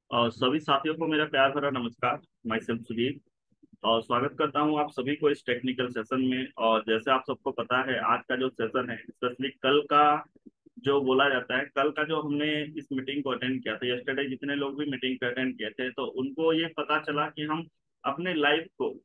और सभी साथियों को मेरा प्यार भरा नमस्कार। मैं सेल्फ सुदीप और स्वागत करता हूं आप सभी को इस टेक्निकल सेशन में। और जैसे आप सबको पता है, आज का जो सेशन है, स्पेशली कल का जो बोला जाता है, कल का जो हमने इस मीटिंग को अटेंड किया था, यस्टरडे जितने लोग भी मीटिंग को अटेंड किए थे, तो उनको ये पता चला कि हम अपने लाइफ को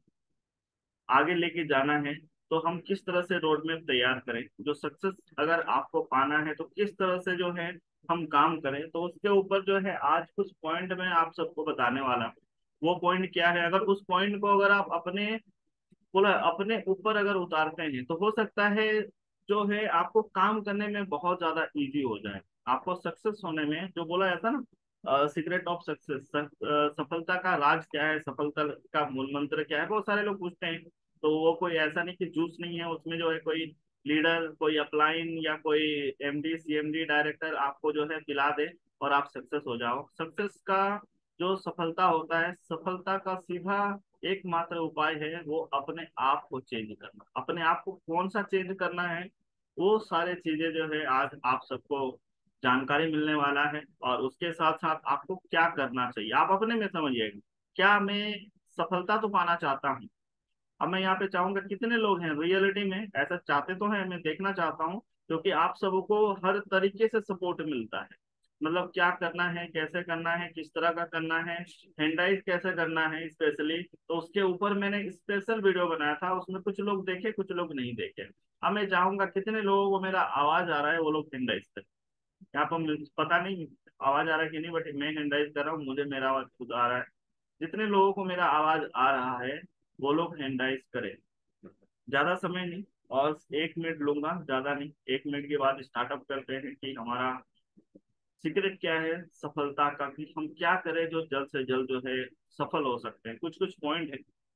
आगे लेके जाना है तो हम किस तरह से रोड मैप तैयार करें। जो सक्सेस अगर आपको पाना है तो किस तरह से जो है हम काम करें, तो उसके ऊपर जो है आज कुछ पॉइंट मैं आप सबको बताने वाला हूँ। वो पॉइंट क्या है, अगर उस पॉइंट को अगर आप अपने बोला अपने ऊपर अगर उतारते हैं तो हो सकता है जो है आपको काम करने में बहुत ज्यादा इजी हो जाए। आपको सक्सेस होने में जो बोला जाता है ना, सीक्रेट ऑफ सक्सेस, सफलता का राज क्या है, सफलता का मूल मंत्र क्या है, बहुत सारे लोग पूछते हैं। तो वो कोई ऐसा नहीं कि जूस नहीं है उसमें, जो है कोई लीडर, कोई अपलाइन या कोई एमडी सीएमडी डायरेक्टर आपको जो है पिला दे और आप सक्सेस हो जाओ। सक्सेस का जो सफलता होता है, सफलता का सीधा एकमात्र उपाय है वो अपने आप को चेंज करना। अपने आप को कौन सा चेंज करना है, वो सारे चीजें जो है आज आप सबको जानकारी मिलने वाला है। और उसके साथ साथ आपको क्या करना चाहिए आप अपने में समझिएगा। क्या मैं सफलता तो पाना चाहता हूँ, अब मैं यहाँ पे चाहूंगा कितने लोग हैं रियलिटी में ऐसा चाहते तो हैं, मैं देखना चाहता हूँ। क्योंकि आप सबको हर तरीके से सपोर्ट मिलता है, मतलब क्या करना है, कैसे करना है, किस तरह का करना है, हैंडाइज कैसे करना है स्पेशली, तो उसके ऊपर मैंने स्पेशल वीडियो बनाया था। उसमें कुछ लोग देखे, कुछ लोग नहीं देखे। अब मैं चाहूंगा कितने लोगों को मेरा आवाज आ रहा है, वो लोग हैंडाइज करें। यहाँ पर मुझे पता नहीं आवाज आ रहा है कि नहीं, बट मैं हैंडाइज कर रहा हूँ, मुझे मेरा आवाज खुद आ रहा है। जितने लोगों को मेरा आवाज आ रहा है वो लोग हैंडाइज करें। ज्यादा समय नहीं, और 1 मिनट लूंगा, ज्यादा नहीं। 1 मिनट के बाद स्टार्टअप करते हैं कि हमारा सीक्रेट क्या है सफलता का, कि हम क्या करें जो जल्द से जल्द जो है सफल हो सकते हैं। कुछ कुछ पॉइंट है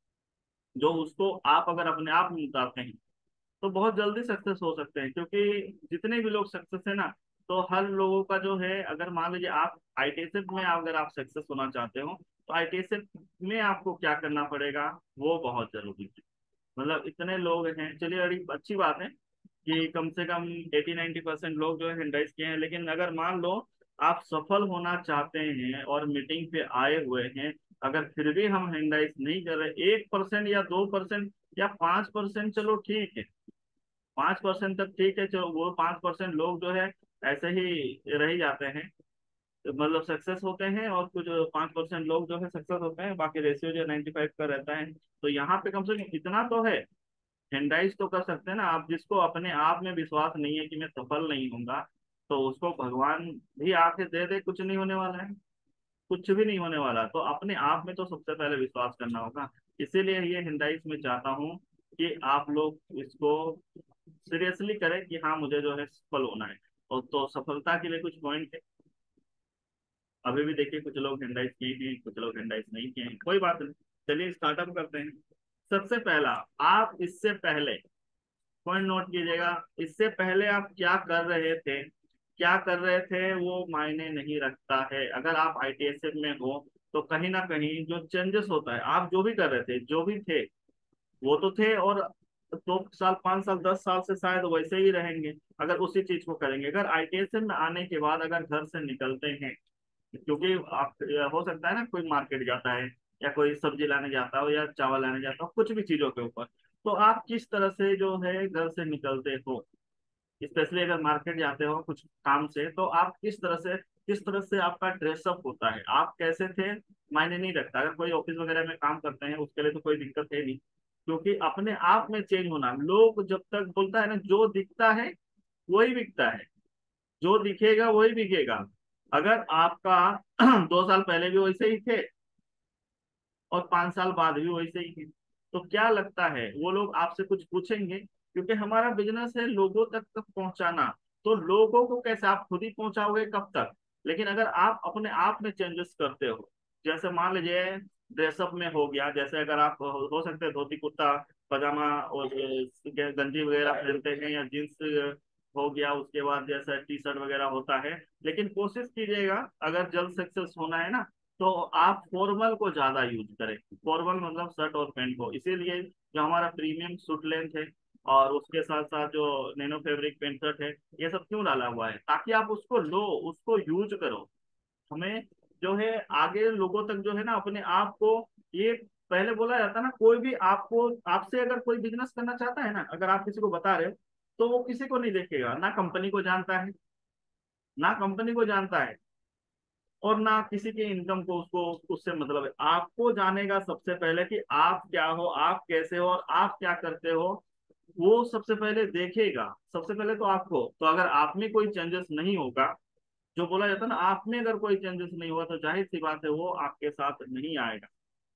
जो उसको आप अगर अपने आप में उतारते हैं तो बहुत जल्दी सक्सेस हो सकते हैं। क्योंकि जितने भी लोग सक्सेस है ना, तो हर लोगों का जो है, अगर मान लीजिए आप आईटीएसएफ में अगर आप सक्सेस होना चाहते हो तो आईटीएसएफ में आपको क्या करना पड़ेगा, वो बहुत जरूरी है। मतलब इतने लोग हैं, चलिए बड़ी अच्छी बात है कि कम से कम 80-90% लोग जो है हैंडराइज किए हैं। लेकिन अगर मान लो आप सफल होना चाहते हैं और मीटिंग पे आए हुए हैं, अगर फिर भी हम हैंडराइज नहीं कर रहे, 1% या 2% या 5%, चलो ठीक है, 5% तक ठीक है, चलो वो 5% लोग जो है ऐसे ही रह ही जाते हैं, मतलब सक्सेस होते हैं। और कुछ 5% लोग जो है सक्सेस होते हैं, बाकी रेशियो जो 95 का रहता है। तो यहाँ पे कम से कम इतना तो है, हैंडाइज तो कर सकते हैं ना आप। जिसको अपने आप में विश्वास नहीं है कि मैं सफल नहीं होऊंगा, तो उसको भगवान भी आके दे दे, कुछ नहीं होने वाला है, कुछ भी नहीं होने वाला। तो अपने आप में तो सबसे पहले विश्वास करना होगा। इसीलिए ये हिंदाइश में चाहता हूँ कि आप लोग इसको सीरियसली करें कि हाँ मुझे जो है सफल होना है। और तो सफलता के लिए कुछ पॉइंट है। अभी भी देखिए, कुछ लोग हिंदाइश किए हैं, कुछ लोग हिंदाइश नहीं किए हैं, कोई बात नहीं। चलिए स्टार्टअप करते हैं। सबसे पहला, आप इससे पहले पॉइंट नोट कीजिएगा, इससे पहले आप क्या कर रहे थे, क्या कर रहे थे वो मायने नहीं रखता है। अगर आप आईटीएसएफ में हो तो कहीं ना कहीं जो चेंजेस होता है, आप जो भी कर रहे थे, जो भी थे वो तो थे, और 2 साल 5 साल 10 साल से शायद वैसे ही रहेंगे अगर उसी चीज को करेंगे। अगर आईटीएसएफ में आने के बाद अगर घर से निकलते हैं, क्योंकि आप हो सकता है ना कोई मार्केट जाता है, या कोई सब्जी लाने जाता हो, या चावल लाने जाता हो, कुछ भी चीजों के ऊपर, तो आप किस तरह से जो है घर से निकलते हो, स्पेशली अगर मार्केट जाते हो कुछ काम से, तो आप किस तरह से आपका ड्रेसअप होता है, आप कैसे थे, मायने नहीं रखता। अगर कोई ऑफिस वगैरह में काम करते हैं उसके लिए तो कोई दिक्कत है नहीं, क्योंकि अपने आप में चेंज होना। लोग जब तक बोलता है ना, जो दिखता है वही बिकता है, जो दिखेगा वही बिकेगा। अगर आपका 2 साल पहले भी वैसे ही थे और 5 साल बाद भी वैसे ही है, तो क्या लगता है वो लोग आपसे कुछ पूछेंगे? क्योंकि हमारा बिजनेस है लोगों तक पहुंचाना। तो लोगों को कैसे आप खुद ही पहुंचाओगे, कब तक? लेकिन अगर आप अपने आप में चेंजेस करते हो, जैसे मान लीजिए ड्रेसअप में हो गया, जैसे अगर आप हो सकते हैं धोती कुर्ता पजामा और गंजी वगैरह पहनते हैं, या जींस हो गया, उसके बाद जैसा टी शर्ट वगैरह होता है। लेकिन कोशिश कीजिएगा, अगर जल्द सक्सेस होना है ना, तो आप फॉर्मल को ज्यादा यूज करें। फॉर्मल मतलब शर्ट और पैंट को, इसीलिए जो हमारा प्रीमियम सूट लेंथ है और उसके साथ साथ जो नैनो फैब्रिक पेंट शर्ट है, ये सब क्यों डाला हुआ है, ताकि आप उसको लो, उसको यूज करो। हमें जो है आगे लोगों तक जो है ना अपने आप को, ये पहले बोला जाता है ना, कोई भी आपको, आपसे अगर कोई बिजनेस करना चाहता है ना, अगर आप किसी को बता रहे हो तो वो किसी को नहीं देखेगा, ना कंपनी को जानता है, ना कंपनी को जानता है, और ना किसी के इनकम को उसको उससे मतलब है। आपको जानेगा सबसे पहले कि आप क्या हो, आप कैसे हो, और आप क्या करते हो, वो सबसे पहले देखेगा। सबसे पहले तो आपको, तो अगर आप में कोई चेंजेस नहीं होगा, जो बोला जाता है ना, आप में अगर कोई चेंजेस नहीं हुआ तो जाहिर सी बात है वो आपके साथ नहीं आएगा।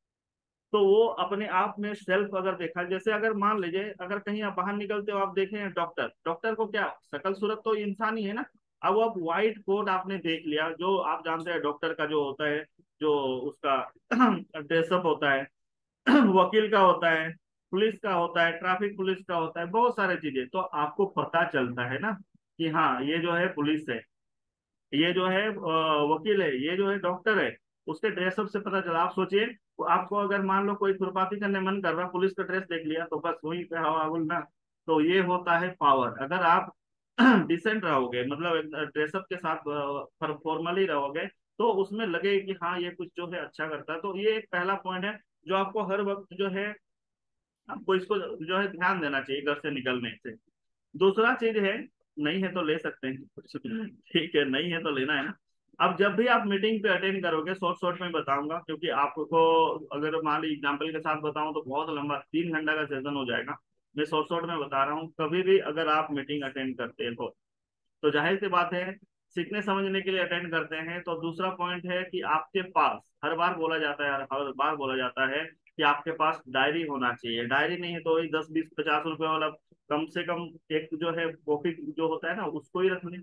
तो वो अपने आप में सेल्फ अगर देखा, जैसे अगर मान लीजिए अगर कहीं आप बाहर निकलते हो, आप देखें डॉक्टर, डॉक्टर को क्या शकल सूरत तो इंसान ही है ना। अब आप व्हाइट कोट आपने देख लिया, जो आप जानते हैं डॉक्टर का जो होता है, जो उसका ड्रेसअप होता है, वकील का होता है, पुलिस का होता है, ट्रैफिक पुलिस का होता है, बहुत सारी चीजें, तो आपको पता चलता है ना कि हाँ ये जो है पुलिस है, ये जो है वकील है, ये जो है डॉक्टर है। उसके ड्रेसअप से पता चला। आप सोचिए, वो आपको अगर मान लो कोई खुरपाती करने मन कर रहा, पुलिस का ड्रेस देख लिया तो बस वही पे हवा बोलना। तो ये होता है पावर। अगर आप डिसेंट रहोगे, मतलब ड्रेसअप के साथ फॉर्मली रहोगे, तो उसमें लगे कि हाँ ये कुछ जो है अच्छा करता है। तो ये एक पहला पॉइंट है जो आपको हर वक्त जो है, आपको इसको जो है ध्यान देना चाहिए घर से निकलने से। दूसरा चीज है, नहीं है तो ले सकते हैं, ठीक है, नहीं है तो लेना है ना। अब जब भी आप मीटिंग पे अटेंड करोगे, शॉर्ट शॉर्ट में बताऊंगा, क्योंकि आपको अगर मान ली एग्जाम्पल के साथ बताऊं तो बहुत लंबा 3 घंटा का सेशन हो जाएगा। मैं शॉर्ट शॉर्ट में बता रहा हूँ। कभी भी अगर आप मीटिंग अटेंड करते हो तो जाहिर सी बात है, सीखने समझने के लिए अटेंड करते हैं। तो दूसरा पॉइंट है कि आपके पास हर बार बोला जाता है, हर बार बोला जाता है कि आपके पास डायरी होना चाहिए। डायरी नहीं है तो वही 10 20 50 रुपए वाला कम से कम एक जो है कॉपी जो होता है ना, उसको ही रख लें।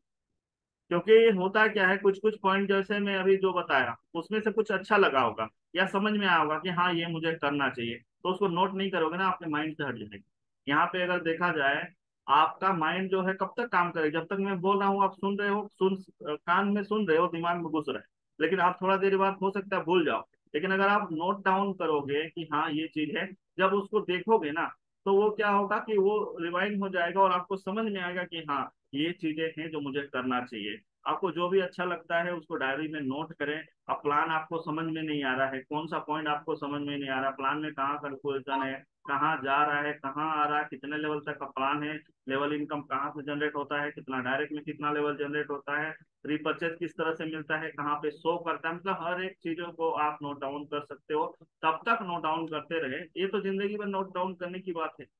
क्योंकि होता क्या है, कुछ कुछ पॉइंट जैसे मैं अभी जो बताया उसमें से कुछ अच्छा लगा होगा या समझ में आया होगा कि हाँ ये मुझे करना चाहिए, तो उसको नोट नहीं करोगे ना, आपके माइंड से हट जाएगा। यहाँ पे अगर देखा जाए, आपका माइंड जो है कब तक काम करेगा, जब तक मैं बोल रहा हूँ आप सुन रहे हो, कान में सुन रहे हो, दिमाग में घुस रहा है, लेकिन आप थोड़ा देर बाद हो सकता है भूल जाओ। लेकिन अगर आप नोट डाउन करोगे कि हाँ ये चीज है, जब उसको देखोगे ना, तो वो क्या होगा कि वो रिवाइंड हो जाएगा और आपको समझ में आएगा कि हाँ ये चीजें हैं जो मुझे करना चाहिए। आपको जो भी अच्छा लगता है उसको डायरी में नोट करें। अब प्लान आपको समझ में नहीं आ रहा है, कौन सा पॉइंट आपको समझ में नहीं आ रहा, प्लान में कहाँ कैलकुलेशन है, कहाँ जा रहा है, कहाँ आ रहा है, कितने लेवल तक का प्लान है, लेवल इनकम कहाँ से जनरेट होता है, कितना डायरेक्ट में कितना लेवल जनरेट होता है, रिपर्चेज किस तरह से मिलता है, कहाँ पे शो करता है, मतलब हर एक चीजों को आप नोट डाउन कर सकते हो। तब तक नोट डाउन करते रहे, ये तो जिंदगी भर नोट डाउन करने की बात है।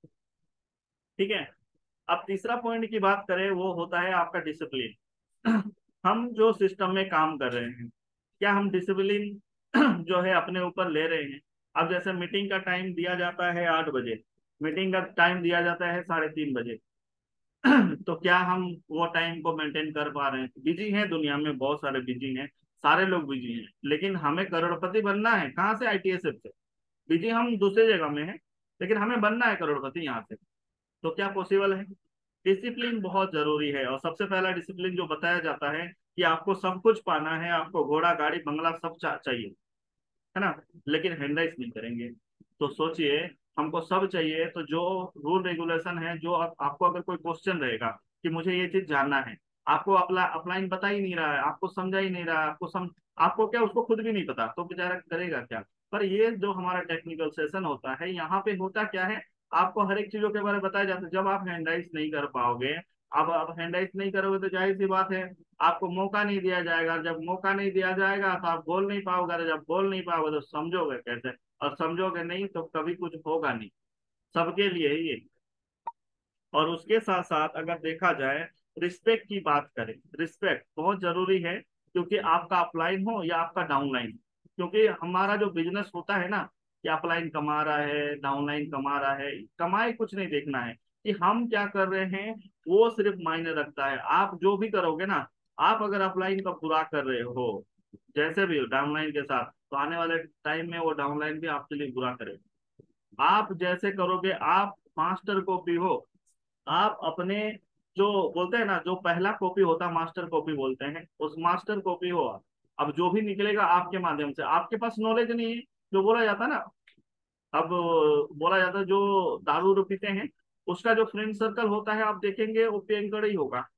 ठीक है। अब तीसरा पॉइंट की बात करें, वो होता है आपका डिसिप्लिन। हम जो सिस्टम में काम कर रहे हैं, क्या हम डिसिप्लिन जो है अपने ऊपर ले रहे हैं। अब जैसे मीटिंग का टाइम दिया जाता है 8 बजे, मीटिंग का टाइम दिया जाता है 3:30 बजे। तो क्या हम वो टाइम को मेंटेन कर पा रहे हैं? बिजी हैं, दुनिया में बहुत सारे बिजी हैं, सारे लोग बिजी हैं, लेकिन हमें करोड़पति बनना है, कहाँ से? आईटीएसएफ से। बिजी हम दूसरे जगह में हैं, लेकिन हमें बनना है करोड़पति यहाँ से। तो क्या पॉसिबल है? डिसिप्लिन बहुत जरूरी है, और सबसे पहला डिसिप्लिन जो बताया जाता है कि आपको सब कुछ पाना है, आपको घोड़ा गाड़ी बंगला सब चाहिए, है ना, लेकिन हैंडराइज नहीं करेंगे। तो सोचिए, हमको सब चाहिए, तो जो रूल रेगुलेशन है, जो आपको अगर कोई क्वेश्चन रहेगा कि मुझे ये चीज जानना है, आपको अपलाइन बता ही नहीं रहा है, आपको समझा ही नहीं रहा है, आपको क्या, उसको खुद भी नहीं पता, तो बेचारा करेगा क्या? पर ये जो हमारा टेक्निकल सेशन होता है, यहाँ पे होता क्या है, आपको हर एक चीजों के बारे में बताया जाता है। जब आप हैंडराइज नहीं कर पाओगे, अब आप हैंडराइज नहीं करोगे तो जाहिर सी बात है आपको मौका नहीं दिया जाएगा। जब मौका नहीं दिया जाएगा तो आप बोल नहीं पाओगे, और जब बोल नहीं पाओगे तो समझोगे कैसे, और समझोगे नहीं तो कभी कुछ होगा नहीं। सबके लिए ही ये। और उसके साथ साथ अगर देखा जाए, रिस्पेक्ट की बात करें, रिस्पेक्ट बहुत जरूरी है, क्योंकि आपका अपलाइन हो या आपका डाउनलाइन, क्योंकि हमारा जो बिजनेस होता है ना, कि अपलाइन कमा रहा है, डाउनलाइन कमा रहा है, कमाई कुछ नहीं देखना है, कि हम क्या कर रहे हैं वो सिर्फ मायने रखता है। आप जो भी करोगे ना, आप अगर अपलाइन का बुरा कर रहे हो, जैसे भी डाउनलाइन के साथ, तो आने वाले टाइम में वो डाउनलाइन भी आपके लिए बुरा करेगा। आप जैसे करोगे, आप मास्टर कॉपी हो, आप अपने, जो बोलते हैं ना, जो पहला कॉपी होता है मास्टर कॉपी बोलते हैं, उस मास्टर कॉपी हो आप। अब जो भी निकलेगा आपके माध्यम से, आपके पास नॉलेज नहीं है, जो बोला जाता है ना, अब बोला जाता है जो दारू पीते हैं, उसका जो फ्रेंड सर्कल होता है, आप देखेंगे वो प्रियंकर ही होगा।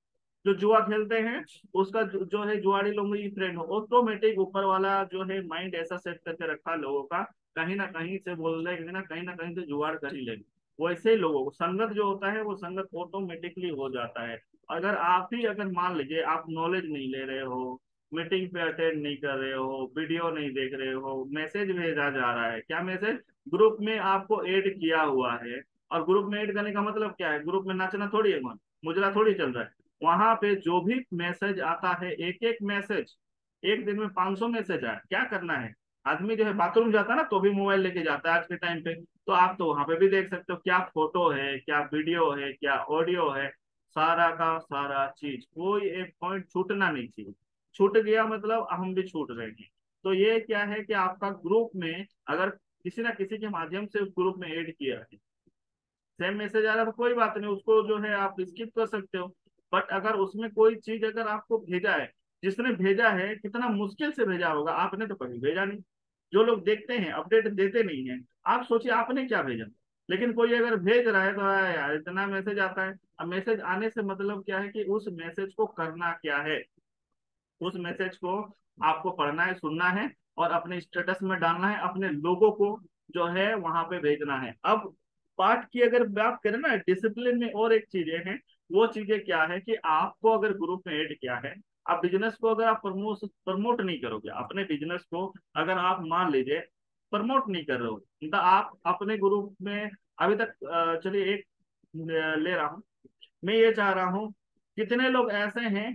जो जुआ खेलते हैं उसका जो है जुआरी लोग ही फ्रेंड हो, ऑटोमेटिक ऊपर वाला जो है माइंड ऐसा सेट करके रखा लोगों का, कहीं ना कहीं से जुगाड़ कर ही लेंगे। वैसे ही लोगों को संगत जो होता है वो संगत ऑटोमेटिकली हो जाता है। अगर आप ही अगर मान लीजिए आप नॉलेज नहीं ले रहे हो, मीटिंग पे अटेंड नहीं कर रहे हो, वीडियो नहीं देख रहे हो, मैसेज भेजा जा रहा है, क्या मैसेज, ग्रुप में आपको ऐड किया हुआ है, और ग्रुप में ऐड करने का मतलब क्या है, ग्रुप में नाचना थोड़ी है, मन मुजरा थोड़ी चल रहा है। वहां पे जो भी मैसेज आता है, एक एक मैसेज, एक दिन में 500 मैसेज आए, क्या करना है, आदमी जो है बाथरूम जाता है ना तो भी मोबाइल लेके जाता है आज के टाइम पे, तो आप तो वहां पे भी देख सकते हो क्या फोटो है, क्या वीडियो है, क्या ऑडियो है, सारा का सारा चीज, कोई एक पॉइंट छूटना नहीं चाहिए। छूट गया मतलब हम भी छूट रहे हैं। तो ये क्या है कि आपका ग्रुप में अगर किसी ना किसी के माध्यम से उस ग्रुप में ऐड किया है, सेम मैसेज आ रहा है तो कोई बात नहीं, उसको जो है आप स्किप कर सकते हो। बट अगर उसमें कोई चीज अगर आपको भेजा है, जिसने भेजा है कितना मुश्किल से भेजा होगा, आपने तो कभी भेजा नहीं। जो लोग देखते हैं अपडेट देते नहीं है, आप सोचिए आपने क्या भेजा। लेकिन कोई अगर भेज रहा है तो यार इतना मैसेज आता है। अब मैसेज आने से मतलब क्या है कि उस मैसेज को करना क्या है, उस मैसेज को आपको पढ़ना है, सुनना है, और अपने स्टेटस में डालना है, अपने लोगों को जो है वहां पे भेजना है। अब पाठ की अगर बात करें ना डिसिप्लिन में, और एक चीजें हैं, वो चीजें क्या है कि आपको अगर ग्रुप में ऐड किया है, आप बिजनेस को अगर आप प्रमोट नहीं करोगे, अपने बिजनेस को अगर आप मान लीजिए प्रमोट नहीं कर रहे हो, तो आप अपने ग्रुप में अभी तक चलिए एक ले रहा हूं, मैं ये चाह रहा हूं, कितने लोग ऐसे हैं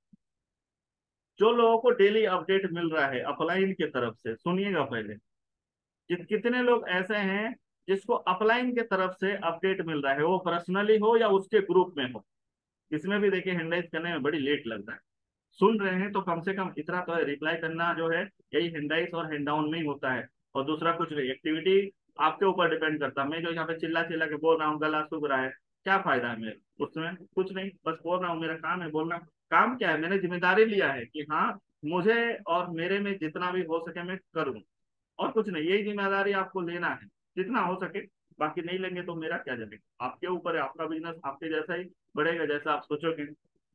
जो लोगों को डेली अपडेट मिल रहा है अपलाइन की तरफ से, सुनिएगा पहले, कितने लोग ऐसे हैं जिसको अपलाइन की तरफ से अपडेट मिल रहा है, वो पर्सनली हो या उसके ग्रुप में हो। इसमें भी देखिए हैंडराइज करने में बड़ी लेट लगता है, सुन रहे हैं तो कम से कम इतना तो है, रिप्लाई करना जो है यही हैंडराइज और हैंड डाउन में ही होता है, और दूसरा कुछ नहीं। एक्टिविटी आपके ऊपर डिपेंड करता है, मैं जो यहाँ पे चिल्ला चिल्ला के बोल रहा हूँ, गला सूख रहा है, क्या फायदा है मेरे उसमें, कुछ नहीं, बस बोल रहा हूँ, मेरा काम है बोलना। काम क्या है, मैंने जिम्मेदारी लिया है कि हाँ मुझे और मेरे में जितना भी हो सके मैं करूँ, और कुछ नहीं, यही जिम्मेदारी आपको लेना है जितना हो सके। बाकी नहीं लेंगे तो मेरा क्या जमेगा, आपके ऊपर है, आपका बिजनेस आपके जैसा ही बढ़ेगा जैसा आप सोचोगे।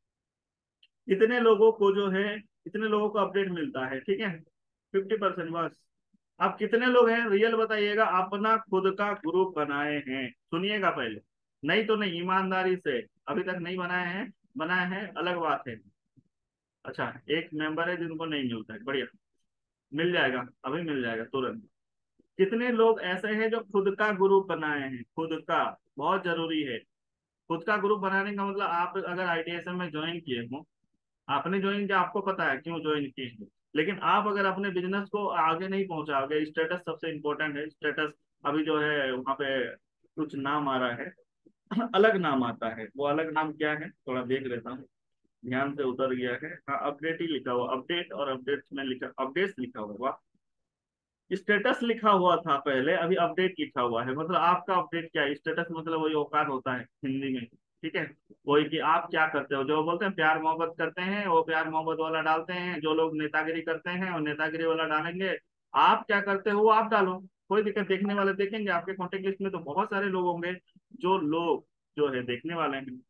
इतने लोगों को जो है, इतने लोगों को अपडेट मिलता है, ठीक है, 50% बस। अब कितने लोग हैं रियल बताइएगा, अपना खुद का ग्रुप बनाए हैं, सुनिएगा पहले, नहीं तो नहीं, ईमानदारी से, अभी तक नहीं बनाए हैं, बनाए हैं अलग बात है। अच्छा, एक मेंबर है जिनको नहीं मिलता है, बढ़िया, मिल जाएगा, अभी मिल जाएगा तुरंत। कितने लोग ऐसे हैं जो खुद का ग्रुप बनाए हैं, खुद का, बहुत जरूरी है। खुद का ग्रुप बनाने का मतलब आप अगर आईटीएसएम में ज्वाइन किए हो, आपने ज्वाइन किया, आपको पता है क्यों ज्वाइन किए हैं, लेकिन आप अगर अपने बिजनेस को आगे नहीं पहुंचाओगे, स्टेटस सबसे इम्पोर्टेंट है, स्टेटस। अभी जो है वहाँ पे कुछ नाम आ रहा है, अलग नाम आता है, वो अलग नाम क्या है थोड़ा देख लेता हूँ, ध्यान से उतर गया है, हाँ अपडेट ही लिखा हुआ, अपडेट और अपडेट्स में लिखा, अपडेट्स लिखा हुआ, स्टेटस लिखा हुआ था पहले, अभी अपडेट लिखा हुआ है। मतलब आपका अपडेट क्या है, स्टेटस मतलब वही औकात होता है हिंदी में, ठीक है, वही कि आप क्या करते हो, जो बोलते हैं प्यार मोहब्बत करते हैं वो प्यार मोहब्बत वाला डालते हैं, जो लोग नेतागिरी करते हैं वो नेतागिरी वाला डालेंगे। आप क्या करते हो वो आप डालो, कोई दिक्कत, देखने वाले देखेंगे, आपके कॉन्टेक्ट लिस्ट में तो बहुत सारे लोग होंगे, जो लोग जो है देखने वाले हैं।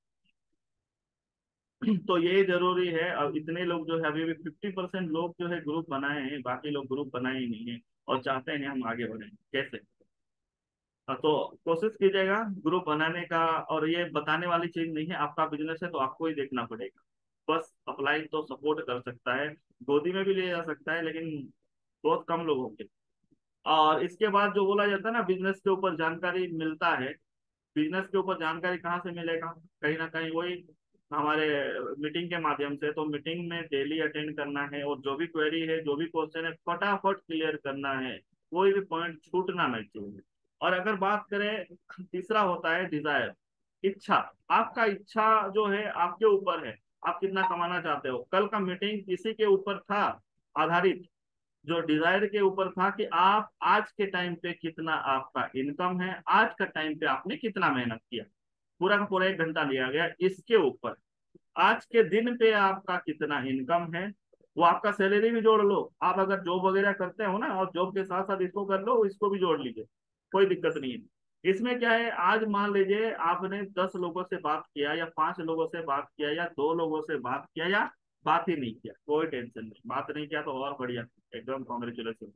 तो ये जरूरी है। अब इतने लोग जो है, अभी भी 50% लोग जो है ग्रुप बनाए हैं, बाकी लोग ग्रुप बनाए ही नहीं है, और चाहते हैं हम आगे बढ़े, कैसे। हाँ, तो कोशिश कीजिएगा ग्रुप बनाने का, और ये बताने वाली चीज नहीं है, आपका बिजनेस है तो आपको ही देखना पड़ेगा। बस अपलाइन तो सपोर्ट कर सकता है, गोदी में भी ले जा सकता है, लेकिन बहुत कम लोग होंगे। और इसके बाद जो बोला जाता है ना, बिजनेस के ऊपर जानकारी मिलता है, बिजनेस के ऊपर जानकारी कहाँ से मिलेगा, कहीं ना कहीं वही हमारे मीटिंग के माध्यम से। तो मीटिंग में डेली अटेंड करना है, और जो भी क्वेरी है, जो भी क्वेश्चन है, फटाफट क्लियर करना है, कोई भी पॉइंट छूटना नहीं चाहिए। और अगर बात करें, तीसरा होता है डिजायर, इच्छा। आपका इच्छा जो है आपके ऊपर है, आप कितना कमाना चाहते हो। कल का मीटिंग इसी के ऊपर था आधारित, जो डिजायर के ऊपर था कि आप आज के टाइम पे कितना आपका इनकम है, आज का टाइम पे आपने कितना मेहनत किया, पूरा का पूरा 1 घंटा लिया गया इसके ऊपर। आज के दिन पे आपका कितना इनकम है, वो आपका सैलरी भी जोड़ लो, आप अगर जॉब वगैरह करते हो ना, और जॉब के साथ साथ इसको कर लो, इसको भी जोड़ लीजिए, कोई दिक्कत नहीं है। इसमें क्या है, आज मान लीजिए आपने 10 लोगों से बात किया या 5 लोगों से बात किया या 2 लोगों से बात किया या बात ही नहीं किया, कोई टेंशन नहीं, बात नहीं किया तो और बढ़िया, एकदम कॉन्ग्रेचुलेसन।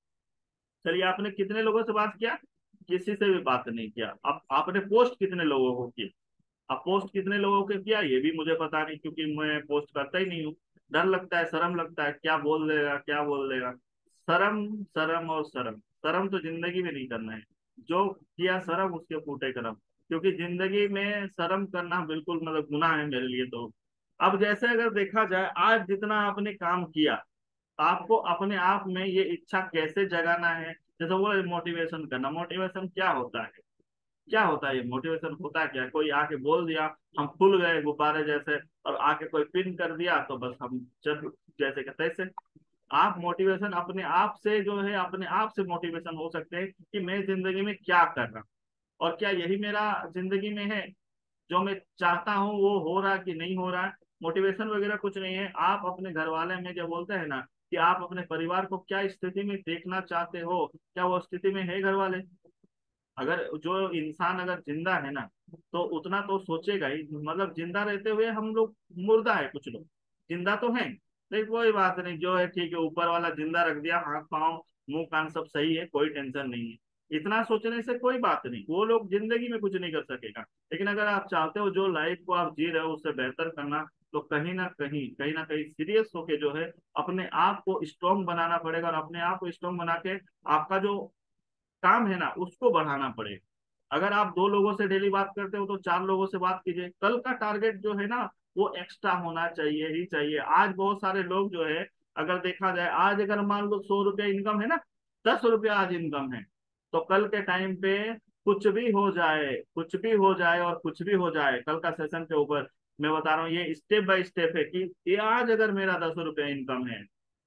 चलिए आपने कितने लोगों से बात किया, किसी से भी बात नहीं किया। अब आपने पोस्ट कितने लोगों को किया, अब पोस्ट कितने लोगों को किया ये भी मुझे पता नहीं, क्योंकि मैं पोस्ट करता ही नहीं हूँ। डर लगता है, शर्म लगता है, क्या बोल देगा क्या बोल देगा। शर्म, शर्म और शर्म, शर्म तो जिंदगी में नहीं करना है। जो किया शर्म उसके फूटे करम, क्योंकि जिंदगी में शर्म करना बिल्कुल मतलब गुनाह है मेरे लिए तो। अब जैसे अगर देखा जाए, आज जितना आपने काम किया, आपको अपने आप में ये इच्छा कैसे जगाना है। जैसे वो मोटिवेशन करना, मोटिवेशन क्या होता है, क्या होता है ये मोटिवेशन, होता क्या है? कोई आके बोल दिया, हम फूल गए गुब्बारे जैसे, और आके कोई पिन कर दिया तो बस हम चल जैसे के तैसे। आप मोटिवेशन अपने आप से जो है, अपने आप से मोटिवेशन हो सकते हैं कि मैं जिंदगी में क्या कर रहा हूँ, और क्या यही मेरा जिंदगी में है, जो मैं चाहता हूँ वो हो रहा कि नहीं हो रहा है। मोटिवेशन वगैरह कुछ नहीं है। आप अपने घर वाले में जो बोलते हैं ना कि आप अपने परिवार को क्या स्थिति में देखना चाहते हो, क्या वो स्थिति में है घर वाले? अगर जो इंसान अगर जिंदा है ना, तो उतना तो सोचेगा ही, मतलब जिंदा रहते हुए हम लोग मुर्दा है, कुछ लोग जिंदा तो हैं। लेकिन कोई बात नहीं, जो है ठीक है, ऊपर वाला जिंदा रख दिया, हाथ पांव मुंह कान सब सही है, कोई टेंशन नहीं है। इतना सोचने से कोई बात नहीं, वो लोग जिंदगी में कुछ नहीं कर सकेगा। लेकिन अगर आप चाहते हो जो लाइफ को आप जी रहे हो उससे बेहतर करना, तो कहीं ना कहीं सीरियस होके जो है अपने आप को स्ट्रांग बनाना पड़ेगा, और अपने आप को स्ट्रांग बना के आपका जो काम है ना उसको बढ़ाना पड़ेगा। अगर आप 2 लोगों से डेली बात करते हो तो 4 लोगों से बात कीजिए। कल का टारगेट जो है ना वो एक्स्ट्रा होना चाहिए ही चाहिए। आज बहुत सारे लोग जो है, अगर देखा जाए, आज अगर मान लो 100 रुपया इनकम है ना, 10 रुपया आज इनकम है, तो कल के टाइम पे कुछ भी हो जाए, कुछ भी हो जाए और कुछ भी हो जाए, कल का सेशन के ऊपर मैं बता रहा हूँ, ये स्टेप बाय स्टेप है कि ये आज अगर मेरा 10 रुपया इनकम है,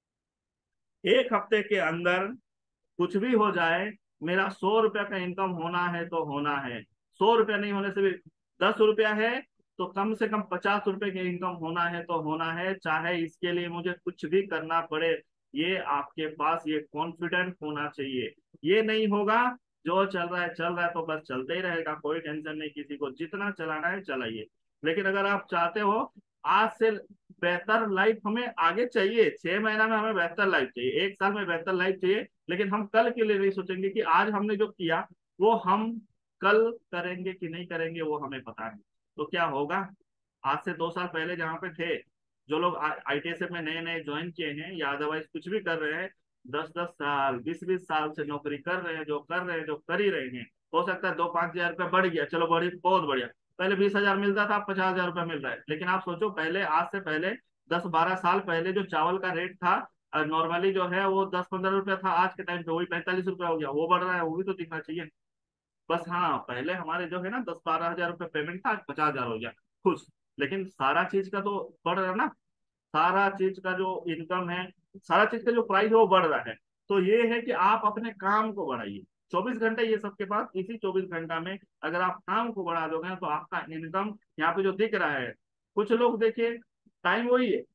1 हफ्ते के अंदर कुछ भी हो जाए, मेरा 100 रुपया का इनकम होना है तो होना है। 100 रुपया नहीं होने से भी 10 रुपया है, तो कम से कम 50 रुपए की इनकम होना है तो होना है, चाहे इसके लिए मुझे कुछ भी करना पड़े। ये आपके पास ये कॉन्फिडेंट होना चाहिए। ये नहीं होगा, जो चल रहा है तो बस चलते ही रहेगा, कोई टेंशन नहीं, किसी को जितना चलाना है चलाइए। लेकिन अगर आप चाहते हो आज से बेहतर लाइफ हमें आगे चाहिए, 6 महीना में हमें बेहतर लाइफ चाहिए, 1 साल में बेहतर लाइफ चाहिए, लेकिन हम कल के लिए नहीं सोचेंगे कि आज हमने जो किया वो हम कल करेंगे कि नहीं करेंगे, वो हमें पता है। तो क्या होगा, आज से 2 साल पहले जहाँ पे थे, जो लोग आईटीएसएफ में नए नए ज्वाइन किए हैं या अदरवाइज कुछ भी कर रहे हैं, 10-10 साल 20-20 साल से नौकरी कर रहे हैं, जो कर रहे हैं, जो कर ही रहे हैं। हो सकता है 2-5 हजार रुपया बढ़ गया, चलो बड़ी बहुत बढ़िया। पहले 20 हजार मिलता था, अब 50 हजार रुपया मिल रहा है। लेकिन आप सोचो पहले, आज से पहले 10-12 साल पहले जो चावल का रेट था नॉर्मली जो है वो 10-15 रुपया था, आज के टाइम पे वही 45 रुपया हो गया। वो बढ़ रहा है, वो भी तो दिखना चाहिए। बस हाँ, पहले हमारे जो है ना 10-12 हजार रुपये पेमेंट था, आज 50 हजार हो गया, खुश। लेकिन सारा चीज का तो बढ़ रहा है ना, सारा चीज का जो इनकम है, सारा चीज का जो प्राइस है वो बढ़ रहा है। तो ये है कि आप अपने काम को बढ़ाइए। 24 घंटे ये सबके पास, इसी 24 घंटा में अगर आप काम को बढ़ा दोगे तो आपका इनकम यहाँ पे जो दिख रहा है, कुछ लोग देखिए, टाइम वही है,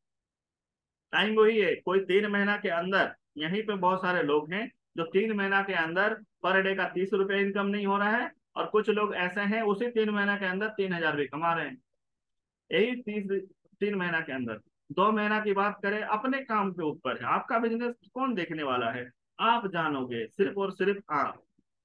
टाइम वही है, कोई 3 महीना के अंदर, यहीं पे बहुत सारे लोग हैं जो 3 महीना के अंदर पर डे का 30 रुपये इनकम नहीं हो रहा है, और कुछ लोग ऐसे हैं उसी 3 महीना के अंदर 3 हजार भी कमा रहे हैं। यही 3 महीना के अंदर। 2 महीना की बात करें, अपने काम के ऊपर है, आपका बिजनेस कौन देखने वाला है, आप जानोगे, सिर्फ और सिर्फ आप।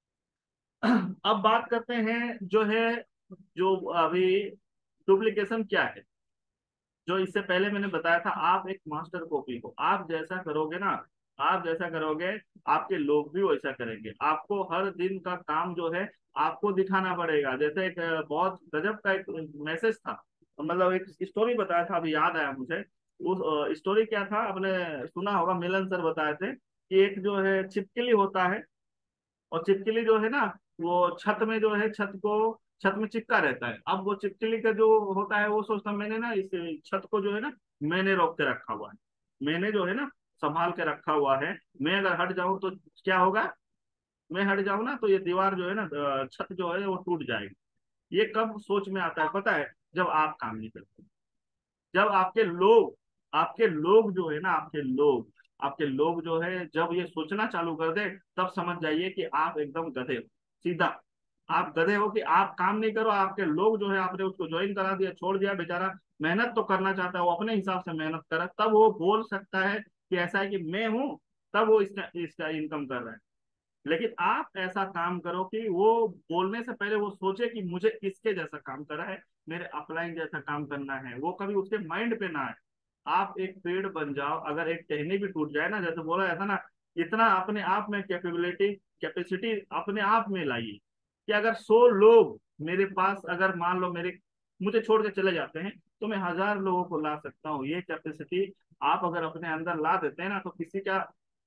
अब बात करते हैं जो है, जो अभी डुप्लीकेशन क्या है। जो इससे पहले मैंने बताया था, आप एक मास्टर कॉपी हो, आप जैसा करोगे ना, आप जैसा करोगे आपके लोग भी वैसा करेंगे। आपको हर दिन का काम जो है आपको दिखाना पड़ेगा। जैसे एक बहुत गजब का एक मैसेज था, मतलब एक स्टोरी बताया था, अभी याद आया मुझे। उस स्टोरी क्या था, आपने सुना होगा, मिलन सर बताए थे कि एक जो है छिपकली होता है, और छिपकली जो है ना वो छत में जो है, छत में चिपका रहता है। अब वो छिपकली का जो होता है वो सोचता है, मैंने ना इस छत को जो है ना मैंने रोक के रखा हुआ है, मैंने जो है ना संभाल के रखा हुआ है, मैं अगर हट जाऊं तो क्या होगा, मैं हट जाऊं ना तो ये दीवार जो है ना छत जो है वो टूट जाएगी। ये कब सोच में आता है पता है, जब आप काम नहीं करते, जब आपके लोग जो है ना, आपके लोग जो है जब ये सोचना चालू कर दे, तब समझ जाइए कि आप एकदम गधे हो, सीधा। आप गधे हो कि आप काम नहीं करो, आपके लोग जो है आपने उसको ज्वाइन करा दिया, छोड़ दिया, बेचारा मेहनत तो करना चाहता है, वो अपने हिसाब से मेहनत करे, तब वो बोल सकता है कि ऐसा है कि मैं हूं, तब वो इसका इसका इनकम कर रहा है। लेकिन आप ऐसा काम करो कि वो बोलने से पहले वो सोचे कि मुझे इसके जैसा काम करना है, मेरे अपलाइन जैसा काम करना है, वो कभी उसके माइंड पे ना आए। आप एक पेड़ बन जाओ, अगर एक टहनी भी टूट जाए ना, जैसे बोला जाता ना, इतना अपने आप में कैपेसिटी अपने आप में लाइए कि अगर 100 लोग मेरे पास, अगर मान लो मेरे मुझे छोड़ के चले जाते हैं, तो मैं 1000 लोगों को ला सकता हूँ। ये कैपेसिटी आप अगर अपने अंदर ला देते हैं ना, तो किसी का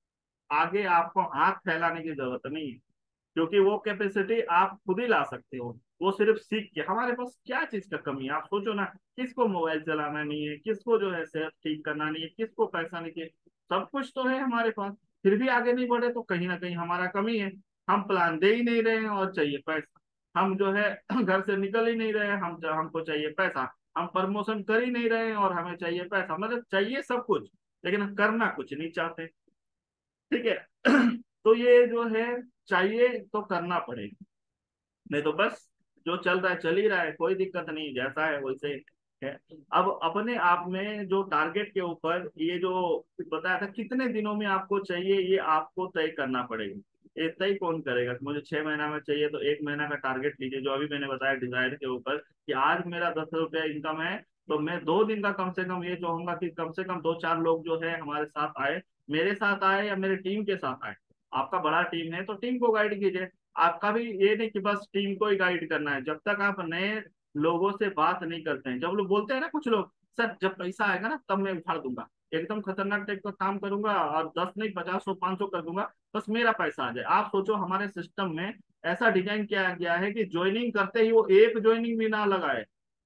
आगे आपको हाथ फैलाने की जरूरत नहीं है, क्योंकि वो कैपेसिटी आप खुद ही ला सकते हो। वो सिर्फ सीख के, हमारे पास क्या चीज का कमी है, आप सोचो ना, किसको मोबाइल चलाना नहीं है, किसको जो है सेहत ठीक करना नहीं है, किसको पैसा नहीं चाहिए, सब कुछ तो है हमारे पास, फिर भी आगे नहीं बढ़े, तो कहीं ना कहीं हमारा कमी है। हम प्लान दे ही नहीं रहे हैं और चाहिए पैसा, हम जो है घर से निकल ही नहीं रहे हैं, हमको चाहिए पैसा, हम प्रमोशन कर ही नहीं रहे हैं और हमें चाहिए पैसा, मतलब चाहिए सब कुछ, लेकिन करना कुछ नहीं चाहते। ठीक है। तो ये जो है, चाहिए तो करना पड़ेगा, नहीं तो बस जो चल रहा है चल ही रहा है, कोई दिक्कत नहीं, जैसा है वैसे है। अब अपने आप में जो टारगेट के ऊपर ये जो बताया था कितने दिनों में आपको चाहिए, ये आपको तय करना पड़ेगा। ये तय कौन करेगा कि मुझे 6 महीना में चाहिए, तो 1 महीना का टारगेट लीजिए, जो अभी मैंने बताया डिजायर के ऊपर, कि आज मेरा 10 रुपया इनकम है, तो मैं 2 दिन का कम से कम ये चाहूंगा कि कम से कम 2-4 लोग जो है हमारे साथ आए, मेरे साथ आए या मेरे टीम के साथ आए। आपका बड़ा टीम है तो टीम को गाइड कीजिए। आपका भी ये नहीं कि बस टीम को ही गाइड करना है, जब तक आप नए लोगों से बात नहीं करते हैं। जब लोग बोलते हैं ना कुछ लोग, सर जब पैसा आएगा ना तब मैं उखाड़ दूंगा, एकदम खतरनाक टाइप का काम करूंगा और 10 नहीं 50 100 500 कर दूंगा, बस मेरा पैसा आ जाए। आप सोचो हमारे सिस्टम में ऐसा डिजाइन किया गया है कि ज्वाइनिंग करते ही वो एक ज्वाइनिंग भी ना लगाए,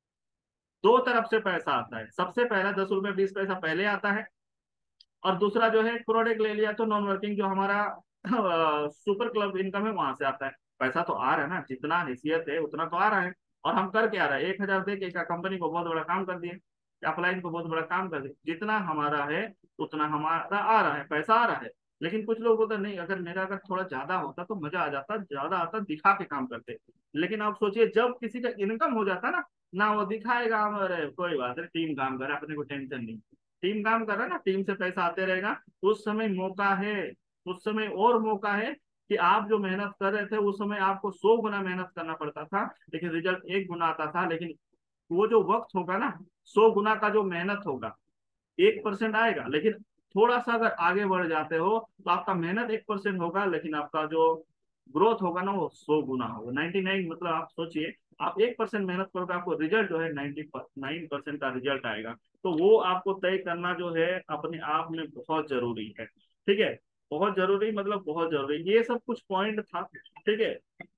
दो तरफ से पैसा आता है। सबसे पहला 10 रुपये 20 पैसा पहले आता है, और दूसरा जो है प्रोडक्ट ले लिया तो नॉन वर्किंग जो हमारा सुपर क्लब इनकम है वहां से आता है। पैसा तो आ रहा है ना, जितना हैसियत है उतना तो आ रहा है। और हम कर क्या रहा है, 1000 दे के कंपनी को बहुत बड़ा काम कर दिए, अपलाइन को बहुत बड़ा काम कर दिए, जितना हमारा है उतना हमारा आ रहा है, पैसा आ रहा है। लेकिन कुछ लोग बोलते नहीं, अगर मेरा अगर थोड़ा ज्यादा होता तो मजा आ जाता, ज्यादा आता दिखा के काम करते। लेकिन आप सोचिए जब किसी का इनकम हो जाता ना वो दिखाएगा, अरे कोई बात नहीं टीम काम करे, अपने को टेंशन नहीं, टीम काम कर रहा है ना, टीम से पैसा आते रहेगा। उस समय मौका है, उस समय और मौका है कि आप जो मेहनत कर रहे थे उस समय आपको 100 गुना मेहनत करना पड़ता था, लेकिन रिजल्ट 1 गुना आता था। लेकिन वो जो वक्त होगा ना, 100 गुना का जो मेहनत होगा, 1% आएगा, लेकिन थोड़ा सा अगर आगे बढ़ जाते हो तो आपका मेहनत 1% होगा, लेकिन आपका जो ग्रोथ होगा ना वो 100 गुना होगा, 99। मतलब आप सोचिए, आप 1% मेहनत करोगे, आपको रिजल्ट जो है 99% का रिजल्ट आएगा। तो वो आपको तय करना जो है अपने आप में बहुत जरूरी है। ठीक है, बहुत जरूरी, मतलब बहुत जरूरी, ये सब कुछ पॉइंट था। ठीक है,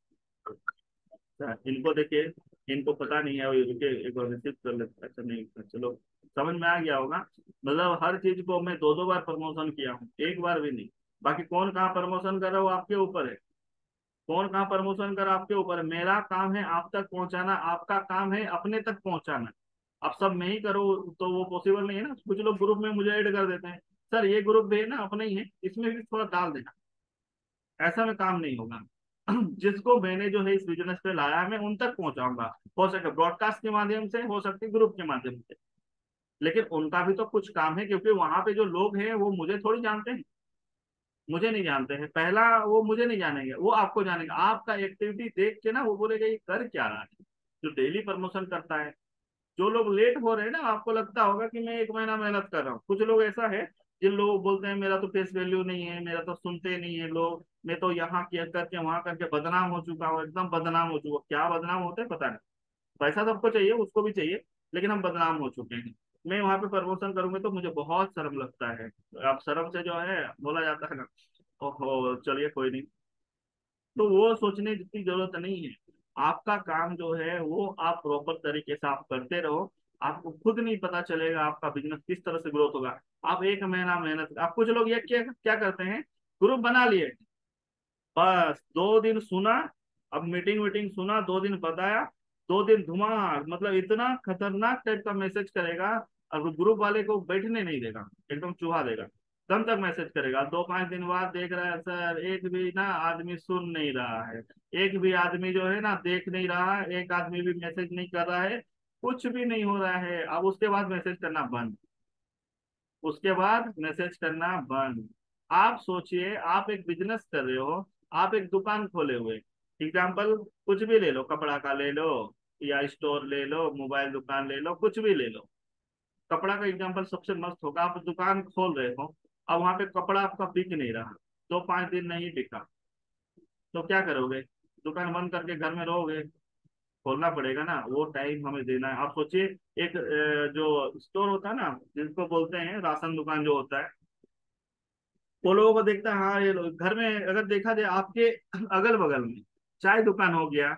इनको देखिए, इनको पता नहीं है, और रुके एक बार रिसीव कर लेते, अच्छा नहीं, चलो समझ में आ गया होगा। मतलब हर चीज को मैं 2-2 बार प्रमोशन किया हूँ, एक बार भी नहीं। बाकी कौन कहाँ प्रमोशन कर रहा है वो आपके ऊपर है, कौन कहाँ प्रमोशन कर आपके ऊपर है। मेरा काम है आप तक पहुंचाना, आपका काम है अपने तक पहुंचाना। अब सब मैं ही करो तो वो पॉसिबल नहीं है ना। कुछ लोग ग्रुप में मुझे ऐड कर देते हैं, सर ये ग्रुप भी है ना अपना ही है, इसमें भी थोड़ा डाल देना, ऐसा में काम नहीं होगा। जिसको मैंने जो है इस बिजनेस पे लाया है मैं उन तक पहुंचाऊंगा, हो सके ब्रॉडकास्ट के माध्यम से, हो सकती ग्रुप के माध्यम से। लेकिन उनका भी तो कुछ काम है, क्योंकि वहां पे जो लोग हैं वो मुझे थोड़ी जानते हैं, मुझे नहीं जानते हैं। पहला वो मुझे नहीं जानेंगे, वो आपको जानेंगे, आपका एक्टिविटी देख के ना वो बोलेगा ये कर क्या रहा है, जो डेली प्रमोशन करता है। जो लोग लेट हो रहे हैं ना, आपको लगता होगा कि मैं 1 महीना मेहनत कर रहा हूँ, कुछ लोग ऐसा है जिन लोग बोलते हैं मेरा तो फेस वैल्यू नहीं है, मेरा तो सुनते नहीं है लोग, मैं तो यहाँ किया करके वहां करके बदनाम हो चुका हूँ, एकदम बदनाम हो चुका हूँ। क्या बदनाम होते हैं पता नहीं, पैसा सबको चाहिए, उसको भी चाहिए, लेकिन हम बदनाम हो चुके हैं। मैं वहां पे प्रमोशन करूंगी तो मुझे बहुत शर्म लगता है। अब शर्म से जो है बोला जाता है ना, ओहो चलिए कोई नहीं, तो वो सोचने जितनी जरूरत नहीं है। आपका काम जो है वो आप प्रॉपर तरीके से आप करते रहो, आपको खुद नहीं पता चलेगा आपका बिजनेस किस तरह से ग्रोथ होगा। आप 1 महीना मेहनत, आप कुछ लोग ये क्या क्या करते हैं, ग्रुप बना लिए, बस 2 दिन सुना, अब मीटिंग वीटिंग सुना, 2 दिन बताया, 2 दिन धुमार, मतलब इतना खतरनाक टाइप का मैसेज करेगा, और ग्रुप वाले को बैठने नहीं देगा, एकदम चुहा देगा। कब तक मैसेज करेगा? 2-5 दिन बाद देख रहा है सर एक भी ना आदमी सुन नहीं रहा है, एक भी आदमी जो है ना देख नहीं रहा है, एक आदमी भी मैसेज नहीं कर रहा है, कुछ भी नहीं हो रहा है। अब उसके बाद मैसेज करना बंद, उसके बाद मैसेज करना बंद। आप सोचिए, आप एक बिजनेस कर रहे हो, आप एक दुकान खोले हुए, एग्जाम्पल कुछ भी ले लो, कपड़ा का ले लो या स्टोर ले लो, मोबाइल दुकान ले लो, कुछ भी ले लो। कपड़ा का एग्जाम्पल सबसे मस्त होगा। आप दुकान खोल रहे हो, अब वहां पे कपड़ा आपका बिक नहीं रहा, 2-5 दिन नहीं बिका, तो क्या करोगे? दुकान बंद करके घर में रहोगे? खोलना पड़ेगा ना, वो टाइम हमें देना है। आप सोचिए, एक जो स्टोर होता है ना, जिसको बोलते हैं राशन दुकान जो होता है, वो लोगों को देखता है, हाँ ये लोग घर में अगर देखा जाए आपके अगल बगल में चाय दुकान हो गया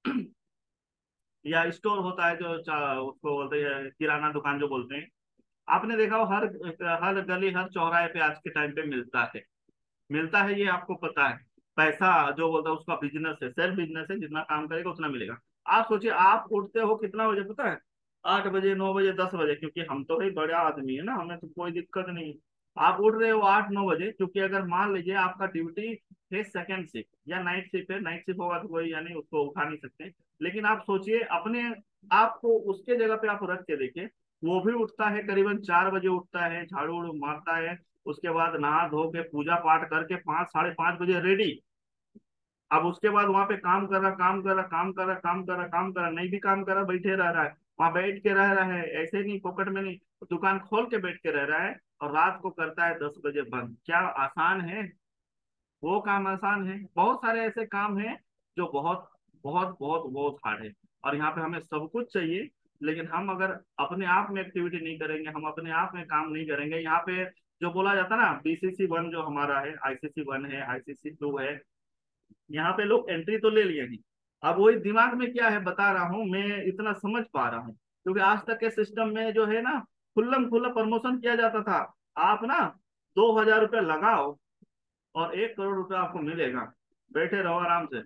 या स्टोर होता है जो उसको बोलते हैं किराना दुकान जो बोलते हैं, आपने देखा हो हर हर गली हर चौराहे पे आज के टाइम पे मिलता है, मिलता है, ये आपको पता है। पैसा जो बोलता है उसका बिजनेस है, सेल्फ बिजनेस है, जितना काम करेगा उतना मिलेगा। आप सोचिए, आप उठते हो कितना बजे पता है? 8 बजे, 9 बजे, 10 बजे, क्योंकि हम तो भाई बड़ा आदमी है ना, हमें तो कोई दिक्कत नहीं। आप उठ रहे हो 8-9 बजे, क्योंकि अगर मान लीजिए आपका ड्यूटी है सेकंड शिफ्ट या नाइट शिफ्ट है, नाइट शिफ्ट होगा तो कोई यानी उसको उठा नहीं सकते, लेकिन आप सोचिए अपने आपको उसके जगह पे आप रख के देखिए, वो भी उठता है करीबन 4 बजे, उठता है, झाड़ू उड़ू मारता है, उसके बाद नहा धो के पूजा पाठ करके 5, 5:30 बजे रेडी। अब उसके बाद वहां पे काम कर रहा, काम कर रहा, काम कर रहा, काम कर रहा, काम कर रहा, नहीं भी काम कर रहा, बैठे रह रहा है, वहां बैठ के रह रहा है, ऐसे नहीं पॉकेट में नहीं, दुकान खोल के बैठ के रह रहा है, और रात को करता है 10 बजे बंद। क्या आसान है? वो काम आसान है? बहुत सारे ऐसे काम हैं जो बहुत बहुत बहुत बहुत हार्ड है। और यहाँ पे हमें सब कुछ चाहिए, लेकिन हम अगर अपने आप में एक्टिविटी नहीं करेंगे, हम अपने आप में काम नहीं करेंगे, यहाँ पे जो बोला जाता है ना BCC 1 जो हमारा है, ICC 1 है, ICC 2 है, यहाँ पे लोग एंट्री तो ले लिए हैं। अब वही दिमाग में क्या है बता रहा हूँ, मैं इतना समझ पा रहा हूँ, क्योंकि आज तक के सिस्टम में जो है ना खुल्लम खुल्ला प्रमोशन किया जाता था। आप ना 2,000 रुपये लगाओ और 1 करोड़ रुपया आपको मिलेगा, बैठे रहो आराम से।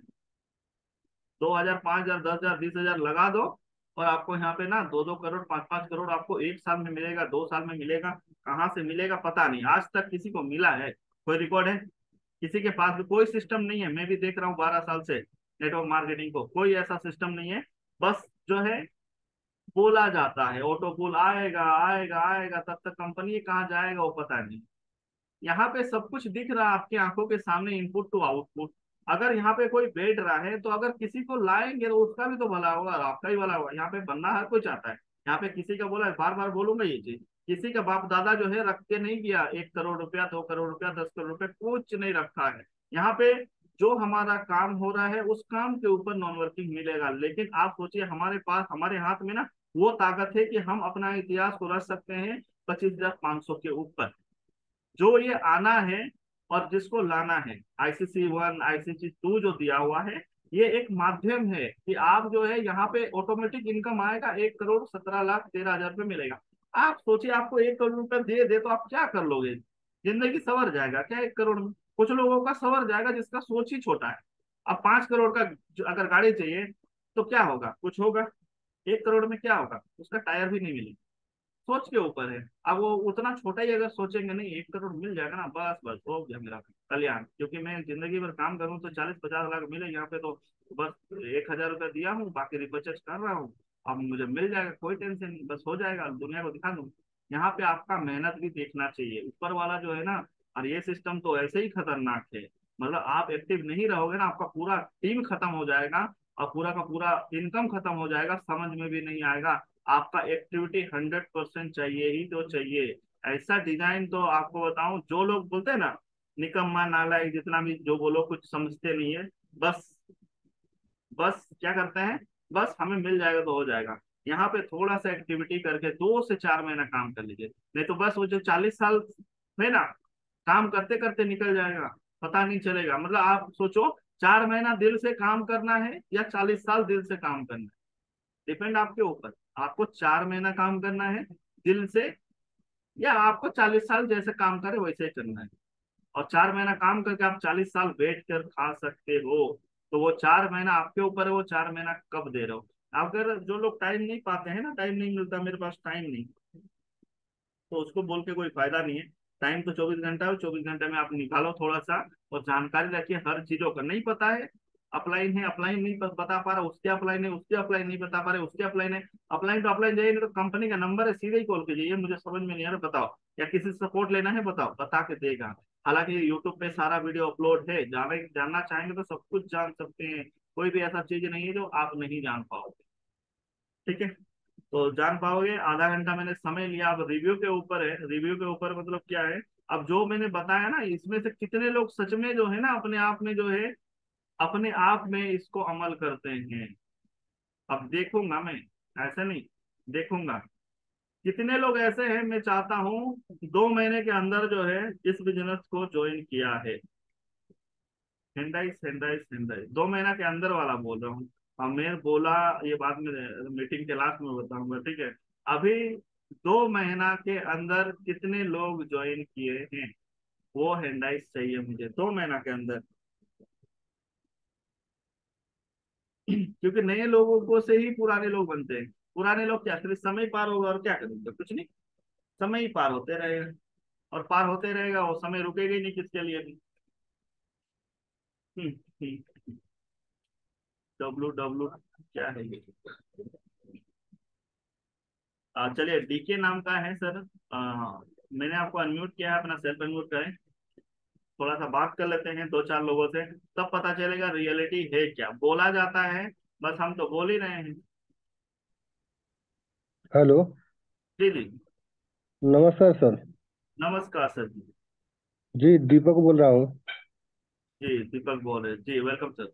2,000, 5,000, 10,000, 20,000 लगा दो, और आपको यहाँ पे ना 2-2 करोड़, 5-5 करोड़ आपको एक साल में मिलेगा, 2 साल में मिलेगा। कहाँ से मिलेगा पता नहीं, आज तक किसी को मिला है? कोई रिकॉर्ड है? किसी के पास भी कोई सिस्टम नहीं है। मैं भी देख रहा हूँ 12 साल से नेटवर्क मार्केटिंग को, कोई ऐसा सिस्टम नहीं है। बस जो है बोला जाता है ऑटो पुल आएगा आएगा आएगा, तब तक कंपनी कहाँ जाएगा वो पता नहीं। यहाँ पे सब कुछ दिख रहा है आपकी आंखों के सामने, इनपुट टू आउटपुट। अगर यहाँ पे कोई बैठ रहा है तो अगर किसी को लाएंगे तो उसका भी तो भला होगा और आपका भी भला होगा। यहाँ पे बनना हर कोई चाहता है। यहाँ पे किसी का बोला, बार बार बोलूंगा ये चीज, किसी का बाप दादा जो है रख के नहीं गया 1 करोड़ रुपया, 2 करोड़ रुपया, 10 करोड़ रुपया, कुछ नहीं रखा है। यहाँ पे जो हमारा काम हो रहा है उस काम के ऊपर नॉन वर्किंग मिलेगा। लेकिन आप सोचिए, हमारे पास, हमारे हाथ में ना वो ताकत है कि हम अपना इतिहास को रच सकते हैं 25,500 के ऊपर। जो ये आना है और जिसको लाना है, ICC 1, ICC 2 जो दिया हुआ है, ये एक माध्यम है कि आप जो है यहाँ पे ऑटोमेटिक इनकम आएगा, 1,17,13,000 रुपये मिलेगा। आप सोचिए, आपको 1 करोड़ रुपये दे दे तो आप क्या कर लोगे? जिंदगी सवर जाएगा क्या 1 करोड़ में? कुछ लोगों का सवर जाएगा जिसका सोच ही छोटा है। अब 5 करोड़ का अगर गाड़ी चाहिए तो क्या होगा? कुछ होगा? 1 करोड़ में क्या होगा? उसका टायर भी नहीं मिलेगा। सोच के ऊपर है। अब वो उतना छोटा ही अगर सोचेंगे, नहीं 1 करोड़ मिल जाएगा ना, बस बस हो गया मेरा कल्याण। क्योंकि मैं जिंदगी भर काम करूँ तो 40-50 लाख मिले, यहाँ पे तो बस 1,000 रुपया दिया हूँ, बाकी रिपरचेज कर रहा हूँ, अब मुझे मिल जाएगा, कोई टेंशन नहीं, बस हो जाएगा, दुनिया को दिखा दूँ। यहाँ पे आपका मेहनत भी देखना चाहिए, ऊपर वाला जो है ना। और ये सिस्टम तो ऐसे ही खतरनाक है, मतलब आप एक्टिव नहीं रहोगे ना, आपका पूरा टीम खत्म हो जाएगा और पूरा का पूरा इनकम खत्म हो जाएगा, समझ में भी नहीं आएगा। आपका एक्टिविटी 100% चाहिए ही तो चाहिए। ऐसा डिजाइन तो आपको बताऊं, जो लोग बोलते हैं ना निकम्मा नालायक जितना भी जो बोलो, कुछ समझते नहीं है। बस बस क्या करते हैं, बस हमें मिल जाएगा तो हो जाएगा। यहाँ पे थोड़ा सा एक्टिविटी करके 2 से 4 महीना काम कर लीजिए, नहीं तो बस वो जो 40 साल है ना, काम करते करते निकल जाएगा, पता नहीं चलेगा। मतलब आप सोचो, 4 महीना दिल से काम करना है या 40 साल दिल से काम करना है, डिपेंड आपके ऊपर। आपको 4 महीना काम करना है दिल से, या आपको 40 साल जैसे काम करे वैसे ही करना है। और 4 महीना काम करके आप 40 साल बैठ कर खा सकते हो, तो वो 4 महीना आपके ऊपर है, वो 4 महीना कब दे रहे हो। अगर जो लोग टाइम नहीं पाते हैं ना, टाइम नहीं मिलता, मेरे पास टाइम नहीं, तो उसको बोल के कोई फायदा नहीं है। टाइम तो 24 घंटा हो, 24 घंटे में आप निकालो थोड़ा सा और जानकारी रखिए हर चीजों का। नहीं पता है, अपलाइन है, अपलाइन नहीं बता पा रहा, उसके अपलाइन है, उसके अपलाइन नहीं बता पा रहे, उसके अपलाइन है। अपलाइन तो अपलाइन जाइए, नहीं तो कंपनी का नंबर है, सीधे ही कॉल कीजिए, ये मुझे समझ में नहीं आ रहा, बताओ। या किसी से सपोर्ट लेना है, बताओ, बता के देगा। हालांकि यूट्यूब पे सारा वीडियो अपलोड है, जानना चाहेंगे तो सब कुछ जान सकते हैं। कोई भी ऐसा चीज नहीं है जो आप नहीं जान पाओगे। ठीक है, तो जान पाओगे। आधा घंटा मैंने समय लिया, अब रिव्यू के ऊपर है। रिव्यू के ऊपर मतलब क्या है, अब जो मैंने बताया ना, इसमें से कितने लोग सच में जो है ना अपने आप में जो है, अपने आप में इसको अमल करते हैं। अब देखूंगा मैं, ऐसे नहीं, देखूंगा कितने लोग ऐसे हैं। मैं चाहता हूँ 2 महीने के अंदर जो है इस बिजनेस को ज्वाइन किया है। हिंडाई हिंडाई हिंडाई 2 महीना के अंदर वाला बोल रहा हूँ। और मैं बोला, ये बाद में मीटिंग के लास्ट में बताऊंगा, ठीक है। अभी 2 महीना के अंदर कितने लोग ज्वाइन किए हैं, वो हिंडाई चाहिए मुझे 2 महीना के अंदर। क्योंकि नए लोगों को से ही पुराने लोग बनते हैं। पुराने लोग क्या, सिर्फ समय पार होगा और क्या करेंगे, कुछ नहीं। समय ही पार होते रहेगा, और पार होते रहेगा, वो समय रुकेगा ही नहीं किसके लिए भी। डब्लू डब्लू क्या है ये। चलिए, डीके नाम का है सर। मैंने आपको अनम्यूट किया है, अपना सेल्फ अनम्यूट करें। थोड़ा सा बात कर लेते हैं 2-4 लोगों से, तब पता चलेगा रियलिटी है क्या। बोला जाता है, बस हम तो बोल ही रहे हैं। हेलो। जी जी। नमस्कार सर। नमस्कार सर जी। जी दीपक बोल रहा हूँ। जी दीपक बोल रहे हैं जी, वेलकम सर।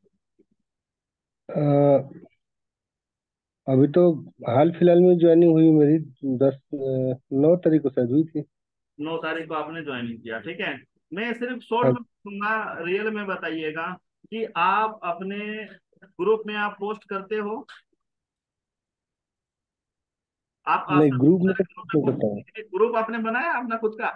अ, अभी तो हाल फिलहाल में ज्वाइनिंग हुई मेरी। 9 तारीख को शायद हुई थी। 9 तारीख को आपने ज्वाइनिंग किया, ठीक है। मैं सिर्फ शॉर्ट हाँ। में पूछूंगा, रियल में बताइएगा कि आप अपने ग्रुप में आप पोस्ट करते हो। आप नहीं, ग्रुप में तो ग्रुप में नहीं करता हूँ। पोस्ट, ग्रुप आपने बनाया अपना खुद का?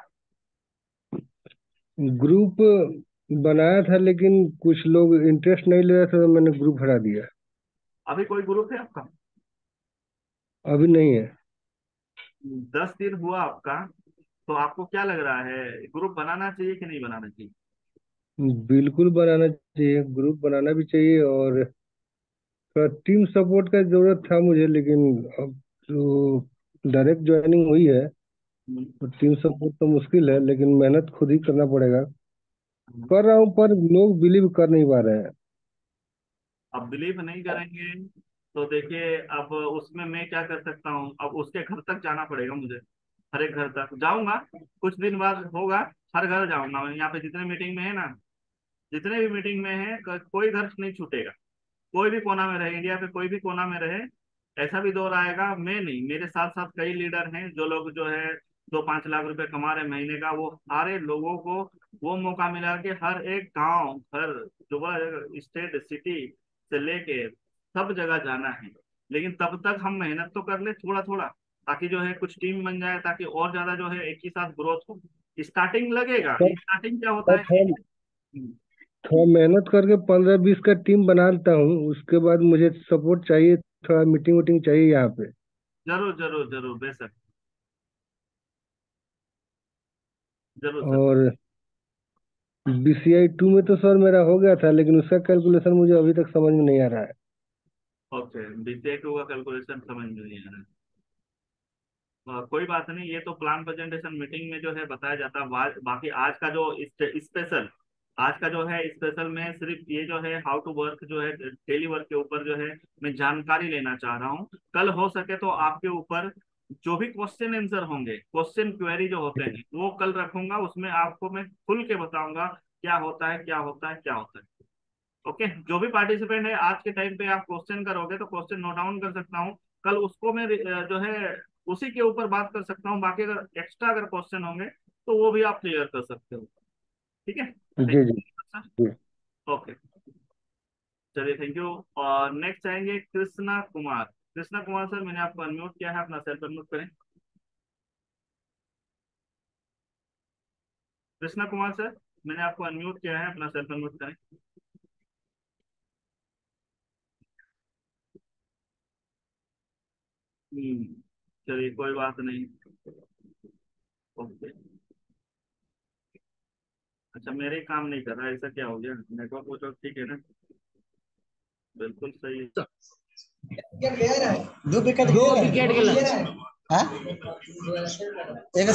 ग्रुप बनाया था लेकिन कुछ लोग इंटरेस्ट नहीं ले रहे थे तो मैंने ग्रुप हटा दिया। अभी कोई ग्रुप है आपका? अभी नहीं है। 10 दिन हुआ आपका, तो आपको क्या लग रहा है, ग्रुप बनाना चाहिए कि नहीं बनाना चाहिए? बिल्कुल बनाना चाहिए, ग्रुप बनाना भी चाहिए। और थोड़ा टीम सपोर्ट का जरूरत था मुझे, लेकिन अब तो डायरेक्ट ज्वाइनिंग हुई है हम्म, तो टीम सपोर्ट तो मुश्किल है, लेकिन मेहनत खुद ही करना पड़ेगा। हम्म। कर रहा हूँ पर लोग बिलीव कर नहीं पा रहे हैं। अब बिलीव नहीं करेंगे तो देखिए, अब उसमें मैं क्या कर सकता हूँ, अब उसके घर तक जाना पड़ेगा मुझे। हर एक घर तक जाऊंगा, कुछ दिन बाद होगा। हर घर जाऊंगा मैं, यहाँ पे जितने मीटिंग में है ना, जितने भी मीटिंग में है, कोई घर नहीं छूटेगा। कोई भी कोना में रहे, इंडिया पे कोई भी कोना में रहे, ऐसा भी दौर आएगा, मैं नहीं, मेरे साथ साथ कई लीडर हैं जो लोग जो है 2-5 लाख रुपए कमा रहे महीने का, वो सारे लोगों को वो मौका मिला कि हर एक गांव घर, जो स्टेट सिटी से लेके सब जगह जाना है। लेकिन तब तक हम मेहनत तो कर ले थोड़ा थोड़ा, ताकि जो है कुछ टीम बन जाए, ताकि और ज्यादा जो है एक ही साथ ग्रोथ हो। स्टार्टिंग लगेगा, पर स्टार्टिंग क्या होता पर है। थोड़ा मेहनत करके 15-20 का टीम बना लेता हूँ, उसके बाद मुझे सपोर्ट चाहिए। थोड़ा मीटिंग वीटिंग चाहिए यहाँ पे। जरूर जरूर जरूर, बेशक, जरूर सर। और BCI 2 में तो सर मेरा हो गया था, लेकिन उसका कैलकुलेशन मुझे अभी तक समझ में नहीं आ रहा है। ओके, बीटेक होगा, कैलकुलेशन समझ में नहीं आ रहा है। कोई बात नहीं, ये तो प्लान प्रेजेंटेशन मीटिंग में जो है बताया जाता है। बाकी आज का जो स्पेशल, आज का जो है स्पेशल में सिर्फ ये जो है हाउ टू वर्क जो है, डेली वर्क के ऊपर जो है मैं जानकारी लेना चाह रहा हूँ। कल हो सके तो आपके ऊपर जो भी क्वेश्चन आंसर होंगे, क्वेश्चन क्वेरी जो होते हैं, वो कल रखूंगा, उसमें आपको मैं खुल के बताऊंगा क्या होता है, क्या होता है, क्या होता है। ओके, जो भी पार्टिसिपेंट है आज के टाइम पे, आप क्वेश्चन करोगे तो क्वेश्चन नोट डाउन कर सकता हूँ। कल उसको मैं जो है उसी के ऊपर बात कर सकता हूँ। बाकी अगर एक्स्ट्रा अगर क्वेश्चन होंगे तो वो भी आप क्लियर कर सकते हो। ठीक है, थैंक जी जी यू सर। जी। ओके, चलिए, थैंक यू। और नेक्स्ट आएंगे कृष्णा कुमार। कृष्णा कुमार सर, मैंने आपको अनम्यूट किया है, अपना सेल्फ अनम्यूट करें। कृष्णा कुमार सर, मैंने आपको अनम्यूट किया है, अपना सेल्फ अनम्यूट करें। चलिए, कोई बात नहीं। ओके, अच्छा, मेरे ही काम नहीं कर रहा है, ऐसा क्या हो गया? नेटवर्क वो तो ठीक है ना? बिल्कुल सही है। दो विकेट गेला हाँ? एक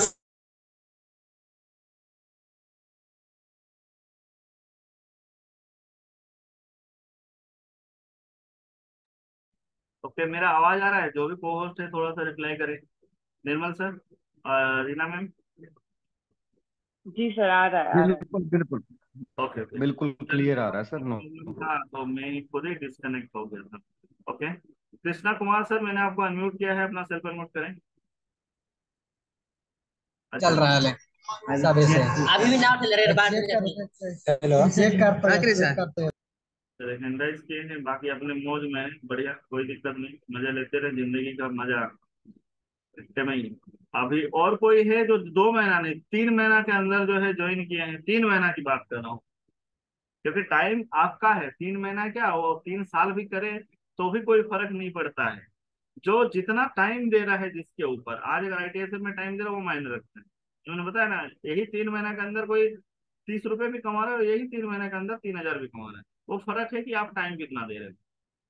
ओके, मेरा आवाज आ रहा है? जो भी को होस्ट है थोड़ा सा रिप्लाई करे। Nirmal sir, Reena ma'am. जी सर, आ रहा है, आ रहा है। बिल्कुल बिल्कुल ओके ओके। बिल्कुल क्लियर आ रहा है सर। नो था तो मैं खुद ही डिस्कनेक्ट हो गया था। ओके, कृष्णा कुमार सर, मैंने आपको अनम्यूट किया है, अपना सेल्फ अनम्यूट करें। अच्छा, चल रहा है सब ऐसे अभी भी नाव चल रहे बात हेलो चेक करते हैं हैंडराइज किए हैं, बाकी अपने मौज में है, बढ़िया, कोई दिक्कत नहीं, मजा लेते रहे, जिंदगी का मजा इतने में ही। अभी और कोई है जो 2 महीना नहीं 3 महीना के अंदर जो है ज्वाइन किए हैं? 3 महीना की बात कर रहा हूँ, क्योंकि टाइम आपका है। 3 महीना क्या, वो 3 साल भी करे तो भी कोई फर्क नहीं पड़ता है। जो जितना टाइम दे रहा है जिसके ऊपर, आज अगर आईटीएस में टाइम दे रहा है वो मायने रखता है। जो मैंने बताया ना, यही 3 महीना के अंदर कोई 30 रुपए भी कमा रहा है, और यही 3 महीने के अंदर 3,000 भी कमा रहा है। वो फर्क है कि आप टाइम कितना दे रहे हैं।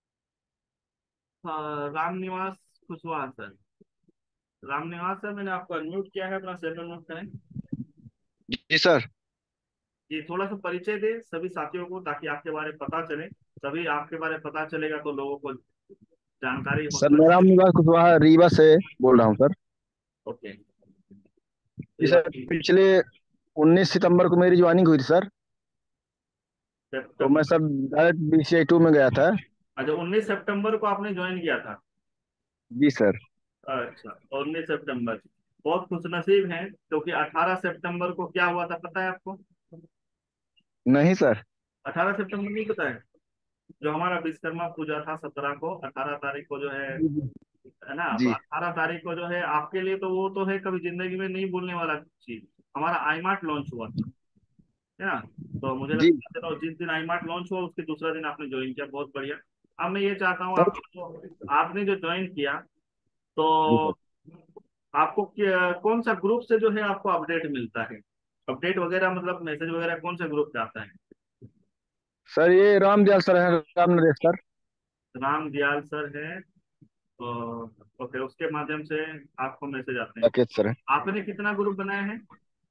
राम निवास कुशवाहा सर, राम निवास सर, मैंने आपको अनम्यूट किया है, अपना सेल्फ अनम्यूट करें। जी सर। ये थोड़ा सा परिचय दे सभी साथियों को, ताकि आपके बारे में पता चले। तभी आपके बारे में पता चलेगा तो लोगों को जानकारी हो सर मेरा सकती है। निवास कुशवाहा रीवा से बोल रहा हूँ सर। ओके। जी सर, पिछले 19 सितंबर को मेरी ज्वाइनिंग हुई थी सर। तो मैं सर डायरेक्ट BCI 2 में गया था। अच्छा, 19 सितंबर को आपने ज्वाइन किया था? जी सर। अच्छा, 19 सितंबर। बहुत खुशनसीब हैं, क्योंकि 18 सितंबर को क्या हुआ था पता है आपको? नहीं सर। 18 सितंबर नहीं पता है? जो हमारा विश्वकर्मा पूजा था 17 को, 18 तारीख को जो है ना, तो जी 18 तारीख को जो है आपके लिए तो वो तो है कभी जिंदगी में नहीं भूलने वाला चीज। हमारा आईमार्ट लॉन्च हुआ था, है ना? तो मुझे जी लगता है चलो, जिस दिन आईमार्ट लॉन्च हुआ उसके दूसरा दिन आपने ज्वाइन किया, बहुत बढ़िया। अब मैं ये चाहता हूँ, सर। आपने जो ज्वाइन किया तो जी सर। आपको कौन सा ग्रुप से जो है आपको अपडेट मिलता है? अपडेट वगैरह मतलब मैसेज वगैरह कौन से ग्रुप पे आता है? सर ये राम दयाल सर है, राम नरेश सर। राम दयाल सर है तो ओके, उसके माध्यम से आपको मैसेज आते हैं। राकेश सर है। आपने कितना ग्रुप बनाया है?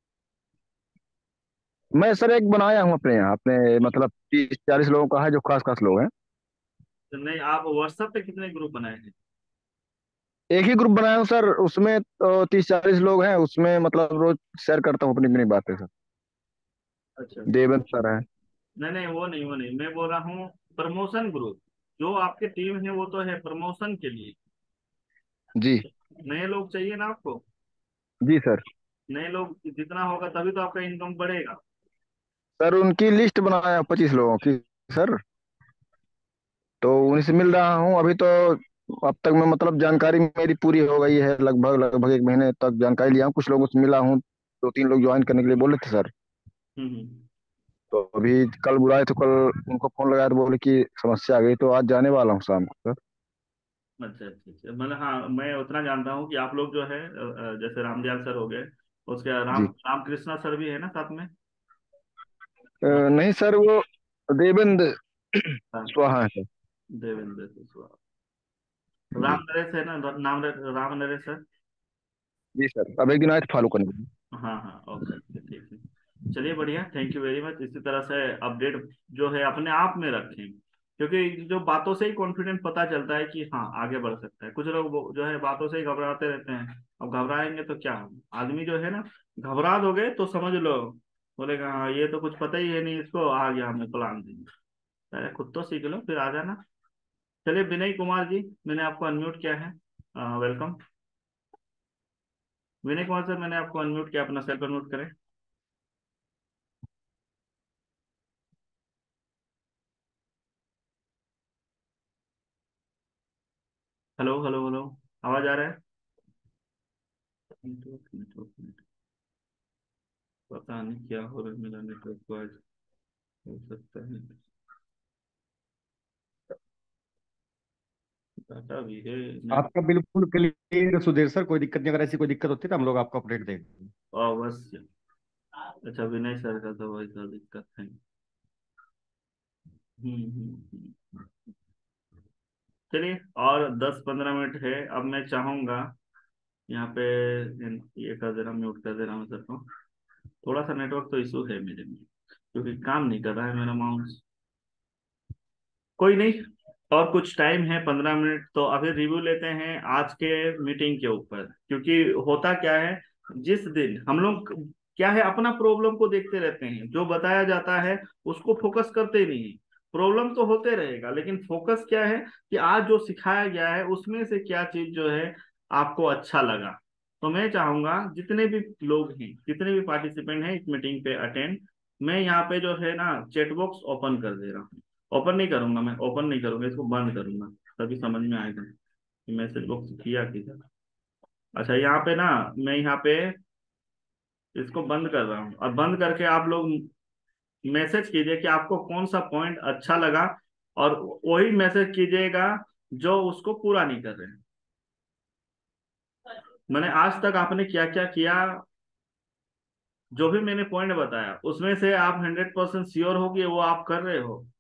मैं सर एक बनाया हूँ अपने यहाँ, अपने मतलब 30-40 लोगों का है जो खास खास लोग हैं। तो नहीं, आप व्हाट्सएप पे कितने ग्रुप बनाए हैं? एक ही ग्रुप बनाया हूँ सर, उसमें तो 30-40 लोग हैं, उसमें मतलब रोज शेयर करता हूँ अपनी अपनी बातें सर। अच्छा, देवेंद्र सर है। नहीं नहीं, वो नहीं, मैं बोल रहा हूँ प्रमोशन ग्रुप। जो आपके टीम है वो तो है प्रमोशन के लिए। जी। नए लोग चाहिए ना आपको? जी सर। नए लोग जितना होगा तभी तो आपका इनकम बढ़ेगा। सर उनकी लिस्ट बनाया 25 लोगों की सर। तो उन्हीं से मिल रहा हूँ अभी तो। अब तक मैं मतलब जानकारी मेरी पूरी हो गई है, लगभग लगभग 1 महीने तक जानकारी लिया हूँ, कुछ लोगों से मिला हूँ। 2-3 लोग ज्वाइन करने के लिए बोले थे सर। हम्म। तो अभी कल बुलाए तो कल उनको फोन लगाया तो बोले कि समस्या आ गई, तो आज जाने वाला हूँ शाम को सर। अच्छा अच्छा अच्छा, मतलब हाँ, मैं उतना जानता हूँ कि आप लोग जो है जैसे रामदयाल सर हो गए, उसके जी। रामकृष्णा सर भी है ना साथ में? नहीं सर, वो देवेंद्र हाँ, स्वाहा है सर। देवेंद्र कुशवाहा। जी। राम नरेश है ना, नाम राम नरेश सर। जी सर, अब एक दिन आए थे फॉलो करने के लिए। हाँ हाँ, ओके ओके, ठीक है। चलिए बढ़िया, थैंक यू वेरी मच। इसी तरह से अपडेट जो है अपने आप में रखें, क्योंकि जो बातों से ही कॉन्फिडेंट पता चलता है कि हाँ आगे बढ़ सकता है। कुछ लोग जो है बातों से ही घबराते रहते हैं। अब घबराएंगे तो क्या होगा? आदमी जो है ना, घबरा दोगे तो समझ लो, बोलेगा हाँ ये तो कुछ पता ही है नहीं इसको, आ गया हमें प्लान देंगे। पहले खुद तो सीख लो फिर आ जाना। चलिए, विनय कुमार जी, मैंने आपको अनम्यूट किया है, वेलकम। विनय कुमार सर, मैंने आपको अनम्यूट किया, अपना सेल्फ अनम्यूट करें। हेलो हेलो हेलो, आवाज आ रहा है? नेटवर्क नेटवर्क नेटवर्क, पता नहीं क्या हो रहा है मेरा नेटवर्क को आज। हो सकता है डाटा भी है, नेट आपका बिल्कुल क्लियर सुधीर सर, कोई दिक्कत नहीं। अगर ऐसी कोई दिक्कत होती है तो हम लोग आपको अपडेट देंगे। अवश्य। अच्छा, विनय सर का तो वैसा दिक्कत है। चलिए, और 10-15 मिनट है। अब मैं चाहूंगा यहाँ पे ये कर दे रहा हूँ, म्यूट कर दे रहा हूँ सर को। थोड़ा सा नेटवर्क तो इशू है मेरे में, क्योंकि काम नहीं कर रहा है मेरा माउस। कोई नहीं, और कुछ टाइम है, 15 मिनट। तो अभी रिव्यू लेते हैं आज के मीटिंग के ऊपर, क्योंकि होता क्या है, जिस दिन हम लोग क्या है, अपना प्रॉब्लम को देखते रहते हैं, जो बताया जाता है उसको फोकस करते ही नहीं है। प्रॉब्लम तो होते रहेगा, लेकिन फोकस क्या है कि आज जो सिखाया गया है उसमें से क्या चीज जो है आपको अच्छा लगा। तो मैं चाहूंगा जितने भी लोग हैं, जितने भी पार्टिसिपेंट हैं इस मीटिंग पे अटेंड, मैं यहाँ पे जो है ना चैट बॉक्स ओपन कर दे रहा हूँ। ओपन नहीं करूंगा, मैं ओपन नहीं करूंगा, इसको बंद करूंगा, तभी समझ में आएगा कि मैसेज बॉक्स किया किधर। अच्छा, यहाँ पे ना, मैं यहाँ पे इसको बंद कर रहा हूँ, और बंद करके आप लोग मैसेज कीजिए कि आपको कौन सा पॉइंट अच्छा लगा, और वही मैसेज कीजिएगा जो उसको पूरा नहीं कर रहे हैं। मैंने आज तक आपने क्या क्या किया, जो भी मैंने पॉइंट बताया उसमें से आप 100% श्योर हो कि वो आप कर रहे हो?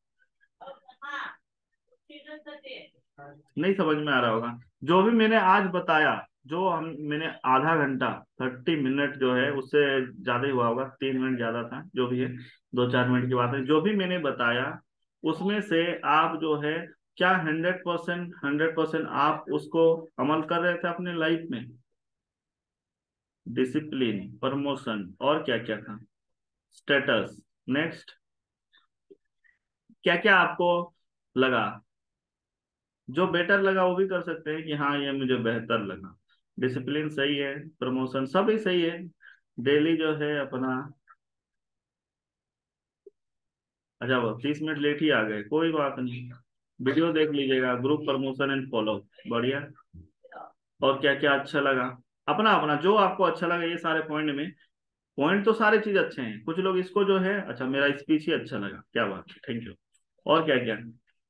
नहीं समझ में आ रहा होगा। जो भी मैंने आज बताया, जो मैंने आधा घंटा, 30 मिनट जो है, उससे ज्यादा ही हुआ होगा, 3 मिनट ज्यादा था, जो भी है, 2-4 मिनट की बात है, जो भी मैंने बताया उसमें से आप जो है क्या 100% आप उसको अमल कर रहे थे अपने लाइफ में? डिसिप्लिन, प्रमोशन, और क्या क्या था, स्टेटस, नेक्स्ट, क्या क्या आपको लगा? जो बेटर लगा वो भी कर सकते हैं कि हाँ ये मुझे बेहतर लगा। डिसिप्लिन सही है, प्रमोशन सब ही सही है। डेली जो है अपना, अच्छा वो 30 मिनट लेट ही आ गए, कोई बात नहीं, वीडियो देख लीजिएगा, ग्रुप प्रमोशन एंड फॉलो, बढ़िया। और क्या क्या अच्छा लगा, अपना अपना जो आपको अच्छा लगा, ये सारे पॉइंट में, पॉइंट तो सारे चीज अच्छे हैं, कुछ लोग इसको जो है, अच्छा मेरा स्पीच ही अच्छा लगा, क्या बात है, थैंक यू। और क्या क्या,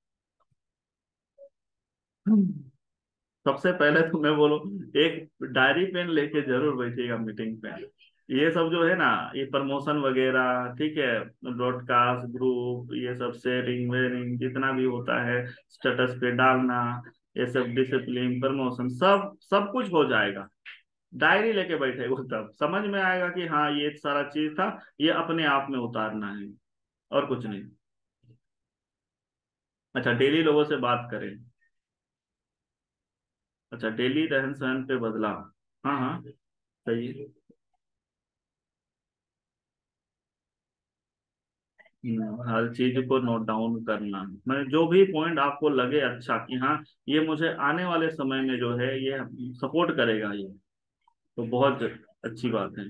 सबसे पहले तो मैं बोलूं, एक डायरी पेन लेके जरूर बैठिएगा मीटिंग पे। ये सब जो है ना, ये प्रमोशन वगैरह, ठीक है, ब्रॉडकास्ट ग्रुप, ये सब शेयरिंग वेयरिंग जितना भी होता है, स्टेटस पे डालना, ये सब डिसिप्लिन, प्रमोशन, सब सब कुछ हो जाएगा। डायरी लेके बैठे वो, तब समझ में आएगा कि हाँ ये सारा चीज था, ये अपने आप में उतारना है, और कुछ नहीं। अच्छा, डेली लोगों से बात करें। अच्छा, डेली रहन सहन पे बदलाव, हाँ हाँ, सही है। हर चीज को नोट डाउन करना, मैं जो भी पॉइंट आपको लगे अच्छा कि हाँ ये मुझे आने वाले समय में जो है ये सपोर्ट करेगा, ये तो बहुत अच्छी बात है।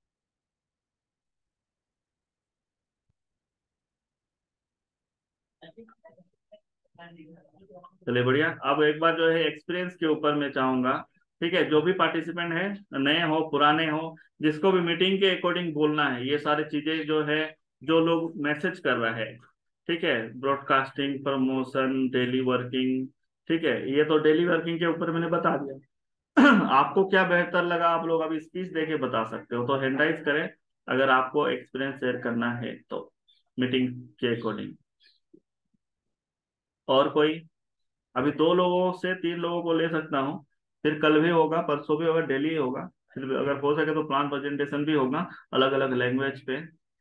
चलिए बढ़िया। अब एक बार जो है एक्सपीरियंस के ऊपर मैं चाहूंगा, ठीक है, जो भी पार्टिसिपेंट है, नए हो पुराने हो, जिसको भी मीटिंग के अकॉर्डिंग बोलना है, ये सारी चीजें जो है, जो लोग मैसेज कर रहा है, ठीक है, ब्रॉडकास्टिंग, प्रमोशन, डेली वर्किंग, ठीक है, ये तो डेली वर्किंग के ऊपर मैंने बता दिया। आपको क्या बेहतर लगा, आप लोग अभी स्पीच देके बता सकते हो, तो हैंड राइज करें अगर आपको एक्सपीरियंस शेयर करना है तो, मीटिंग के अकॉर्डिंग। और कोई? अभी 2 लोगों से 3 लोगों को ले सकता हूँ, फिर कल भी होगा, परसों भी होगा, डेली होगा, फिर अगर हो सके तो प्लान प्रेजेंटेशन भी होगा, अलग अलग लैंग्वेज पे।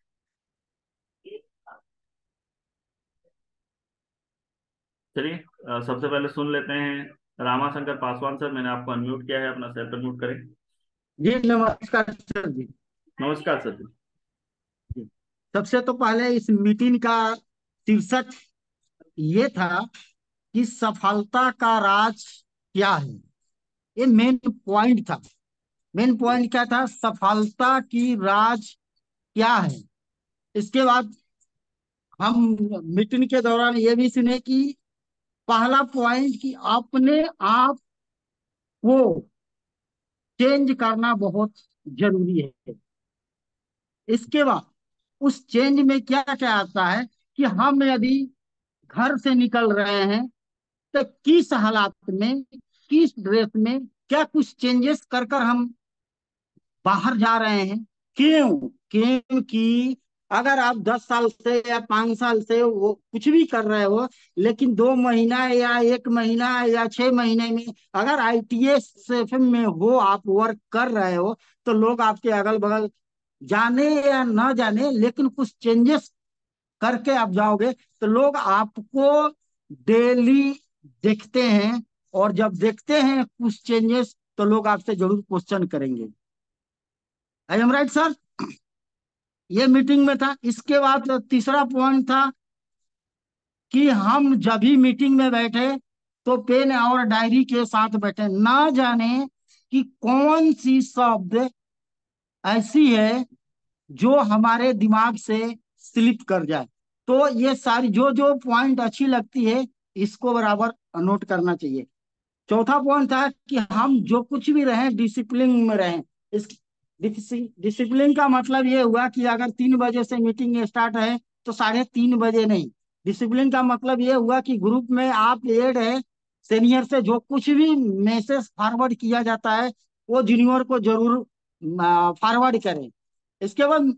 चलिए, सबसे पहले सुन लेते हैं रामाशंकर पासवान सर, मैंने आपको अनम्यूट किया है, अपना सेल्फ अनम्यूट करें। जी नमस्कार सर जी। नमस्कार सर जी। सबसे तो पहले इस मीटिंग का शीर्षक ये था कि सफलता का राज क्या है। ये मेन पॉइंट था। मेन पॉइंट क्या था? सफलता की राज क्या है। इसके बाद हम मीटिंग के दौरान ये भी सुने कि पहला पॉइंट कि अपने आप को चेंज करना बहुत जरूरी है। इसके बाद उस चेंज में क्या क्या आता है कि हम यदि घर से निकल रहे हैं तो किस हालात में, किस ड्रेस में, क्या कुछ चेंजेस कर कर हम बाहर जा रहे हैं, क्यों? क्योंकि अगर आप 10 साल से या 5 साल से वो कुछ भी कर रहे हो, लेकिन 2 महीना या 1 महीना या 6 महीने में अगर आईटीएस में हो, आप वर्क कर रहे हो, तो लोग आपके अगल बगल जाने या ना जाने, लेकिन कुछ चेंजेस करके आप जाओगे, तो लोग आपको डेली देखते हैं। और जब देखते हैं कुछ चेंजेस, तो लोग आपसे जरूर क्वेश्चन करेंगे। I am right sir? ये मीटिंग में था। इसके बाद तीसरा पॉइंट था कि हम जब भी मीटिंग में बैठे तो पेन और डायरी के साथ बैठे, ना जाने कि कौन सी शब्द ऐसी है जो हमारे दिमाग से स्लिप कर जाए। तो ये सारी जो जो पॉइंट अच्छी लगती है, इसको बराबर नोट करना चाहिए। चौथा पॉइंट था कि हम जो कुछ भी रहें, डिसिप्लिन में रहें। इस डिसिप्लिन का मतलब ये हुआ कि अगर 3 बजे से मीटिंग स्टार्ट है, तो 3:30 बजे नहीं। डिसिप्लिन का मतलब ये हुआ कि ग्रुप में आप एड है, सीनियर से जो कुछ भी मैसेज फॉरवर्ड किया जाता है, वो जूनियर को जरूर फॉरवर्ड करें। इसके बाद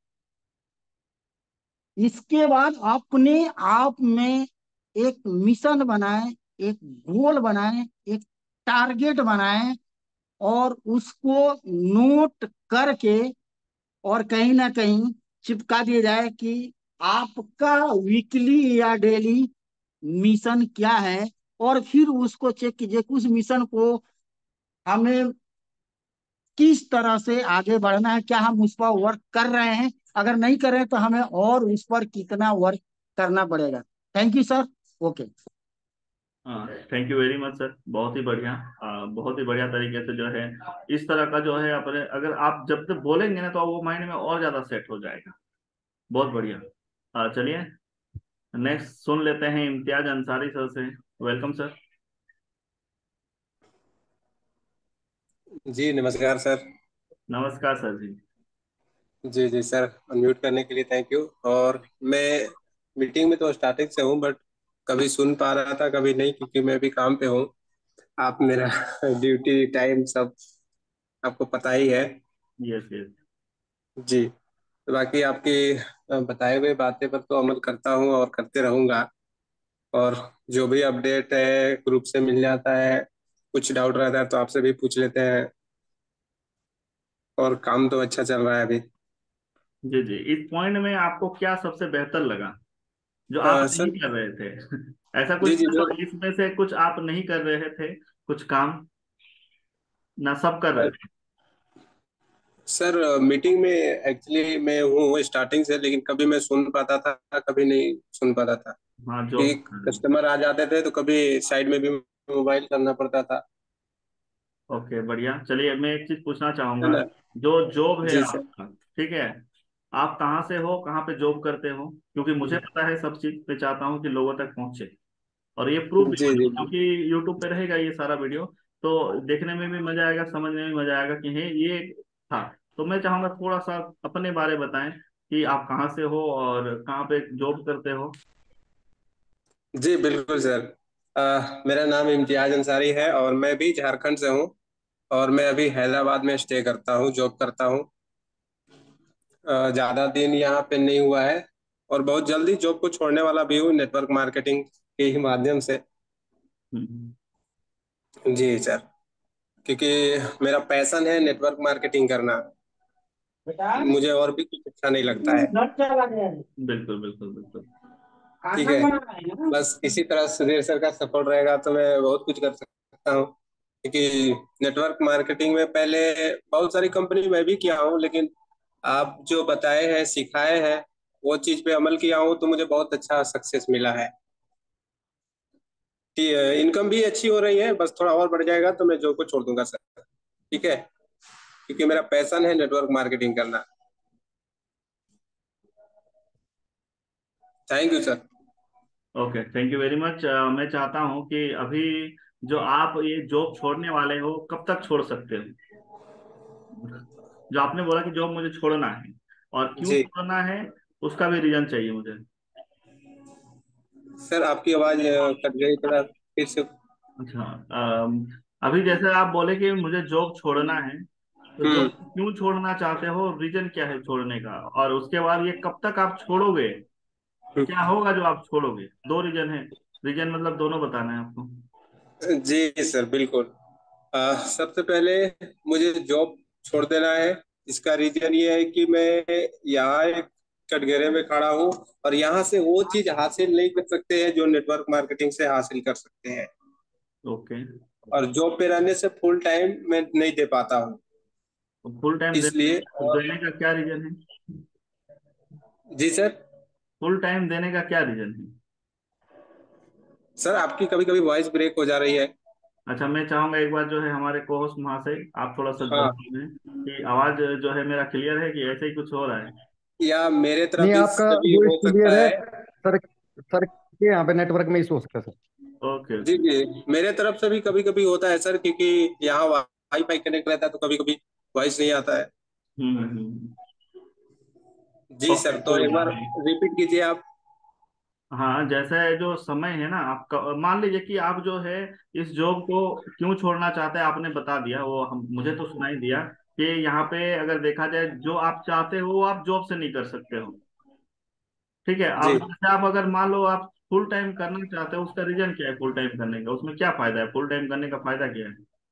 इसके बाद अपने आप में एक मिशन बनाएं, एक गोल बनाएं, एक टारगेट बनाएं, और उसको नोट करके और कहीं ना कहीं चिपका दिया जाए कि आपका वीकली या डेली मिशन क्या है। और फिर उसको चेक कीजिए कि उस मिशन को हमें किस तरह से आगे बढ़ना है, क्या हम उस पर वर्क कर रहे हैं, अगर नहीं कर रहे हैं तो हमें और उस पर कितना वर्क करना पड़ेगा। Thank you sir. ओके। हाँ, thank you very much sir, बहुत ही बढ़िया। बहुत ही बढ़िया तरीके से जो है इस तरह का जो है अपने, अगर आप जब तक बोलेंगे ना तो वो माइंड में और ज्यादा सेट हो जाएगा। बहुत बढ़िया। चलिए नेक्स्ट सुन लेते हैं इम्तियाज अंसारी सर से। Welcome sir. जी नमस्कार सर। नमस्कार सर जी। जी जी सर, अनम्यूट करने के लिए थैंक यू। और मैं मीटिंग में तो स्टार्टिंग से हूँ, बट कभी सुन पा रहा था कभी नहीं, क्योंकि मैं भी काम पे हूँ। आप मेरा ड्यूटी टाइम सब आपको पता ही है। Yes yes. जी। तो बाकी आपकी बताए हुए बातें पर तो अमल करता हूँ और करते रहूंगा। और जो भी अपडेट है ग्रुप से मिल जाता है, कुछ डाउट रहता है तो आपसे भी पूछ लेते हैं। और काम तो अच्छा चल रहा है अभी। जी जी, इस पॉइंट में आपको क्या सबसे बेहतर लगा जो आप नहीं सर। कर रहे थे? ऐसा कुछ जी जी था जो तो इसमें से कुछ आप नहीं कर रहे थे, कुछ काम ना सब कर रहे थे? सर मीटिंग में एक्चुअली मैं हूँ स्टार्टिंग से, लेकिन कभी मैं सुन पाता था कभी नहीं सुन पाता था। हाँ, कि जॉब कर रहे हैं। कस्टमर आ जाते थे तो कभी साइड में भी मोबाइल करना पड़ता था। ओके बढ़िया। चलिए मैं एक चीज पूछना है चाहूंगा। ना। जो जॉब है जी सर। आपका, ठीक है, आप कहाँ से हो, कहाँ पे जॉब करते हो? क्योंकि मुझे पता है सब चीज, मैं चाहता हूँ कि लोगों तक पहुंचे और ये प्रूफ भी जी हो जी जाए, क्योंकि यूट्यूब पे रहेगा ये सारा वीडियो, तो देखने में भी मजा आएगा, समझने में मजा आएगा कि है ये था। तो मैं चाहूंगा थोड़ा सा अपने बारे बताएं कि आप कहाँ से हो और कहाँ पे जॉब करते हो। जी बिल्कुल सर। मेरा नाम इम्तियाज अंसारी है और मैं भी झारखंड से हूँ। और मैं अभी हैदराबाद में स्टे करता हूँ, जॉब करता हूँ। ज़्यादा दिन यहाँ पे नहीं हुआ है। और बहुत जल्दी जॉब को छोड़ने वाला भी हूँ, नेटवर्क मार्केटिंग के ही माध्यम से। हम्म। जी सर। क्योंकि मेरा पैशन है नेटवर्क मार्केटिंग करना। बेटा, मुझे और भी कुछ अच्छा नहीं लगता है। घर चला गया है। बिल्कुल बिल्कुल बिल्कुल। ठीक खाना है। बना है ना। बस इसी तरह सुधीर सर का सपोर्ट रहेगा तो मैं बहुत कुछ कर सकता हूँ। क्योंकि नेटवर्क मार्केटिंग में पहले बहुत सारी कंपनी में भी किया हूँ, लेकिन आप जो बताए हैं सिखाए हैं वो चीज़ पे अमल किया हूँ तो मुझे बहुत अच्छा सक्सेस मिला है। इनकम भी अच्छी हो रही है, बस थोड़ा और बढ़ जाएगा तो मैं जॉब को छोड़ दूंगा सर। ठीक है। क्योंकि मेरा पैशन है नेटवर्क मार्केटिंग करना। Thank you sir. Okay, thank you very much. मैं चाहता हूँ कि अभी जो आप ये जॉब छोड़ने वाले हो, कब तक छोड़ सकते हो? जो आपने बोला कि जॉब मुझे छोड़ना है, और क्यों जी छोड़ना है उसका भी रीजन चाहिए मुझे। सर, आपकी आवाज कट गई थोड़ा, फिर से। अच्छा, अभी जैसे आप बोले कि मुझे जॉब छोड़ना है, तो जॉब क्यों छोड़ना चाहते हो, रीजन क्या है छोड़ने का, और उसके बाद ये कब तक आप छोड़ोगे, क्या होगा जो आप छोड़ोगे। दो रीजन है, रीजन मतलब दोनों बताना है आपको। जी सर, बिल्कुल। सबसे पहले मुझे जॉब छोड़ देना है। इसका रीजन ये है कि मैं यहाँ एक कटघरे में खड़ा हूँ और यहाँ से वो चीज हासिल नहीं कर सकते हैं जो नेटवर्क मार्केटिंग से हासिल कर सकते हैं। ओके। और जॉब पे रहने से फुल टाइम मैं नहीं दे पाता हूँ, तो फुल टाइम इसलिए। और देने का क्या रीजन है। जी सर। फुल टाइम देने का क्या रीजन है। सर, आपकी कभी कभी वॉइस ब्रेक हो जा रही है। अच्छा, मैं चाहूंगा एक बार जो है हमारे को होस्ट महाशय आप थोड़ा सा हाँ। जवाब दें कि आवाज जो है मेरा क्लियर है कि ऐसे ही कुछ हो रहा है। या मेरे नहीं, तरफ आपका से भी वॉइस हो सकता क्लियर है है। सर। सर के यहाँ पे नेटवर्क में इशू हो सकता है सर। ओके जी ओके। जी, मेरे तरफ से भी कभी कभी होता है सर, क्योंकि यहाँ वाईफाई कनेक्ट रहता है तो कभी कभी वॉइस नहीं आता है। जी ओके, सर, तो कोई एक बात बार नहीं। रिपीट कीजिए आप। हाँ, जैसे जो समय है ना आपका, मान लीजिए कि आप जो है इस जॉब को क्यों छोड़ना चाहते हैं, आपने बता दिया, वो हम मुझे तो सुनाई दिया कि यहाँ पे अगर देखा जाए जो आप चाहते हो वो आप जॉब से नहीं कर सकते हो। ठीक है, अब जी जैसे आप अगर मान लो आप फुल टाइम करना चाहते हो, उसका रीजन क्या है फुल टाइम करने का, उसमें क्या फायदा है, फुल टाइम करने का फायदा क्या है।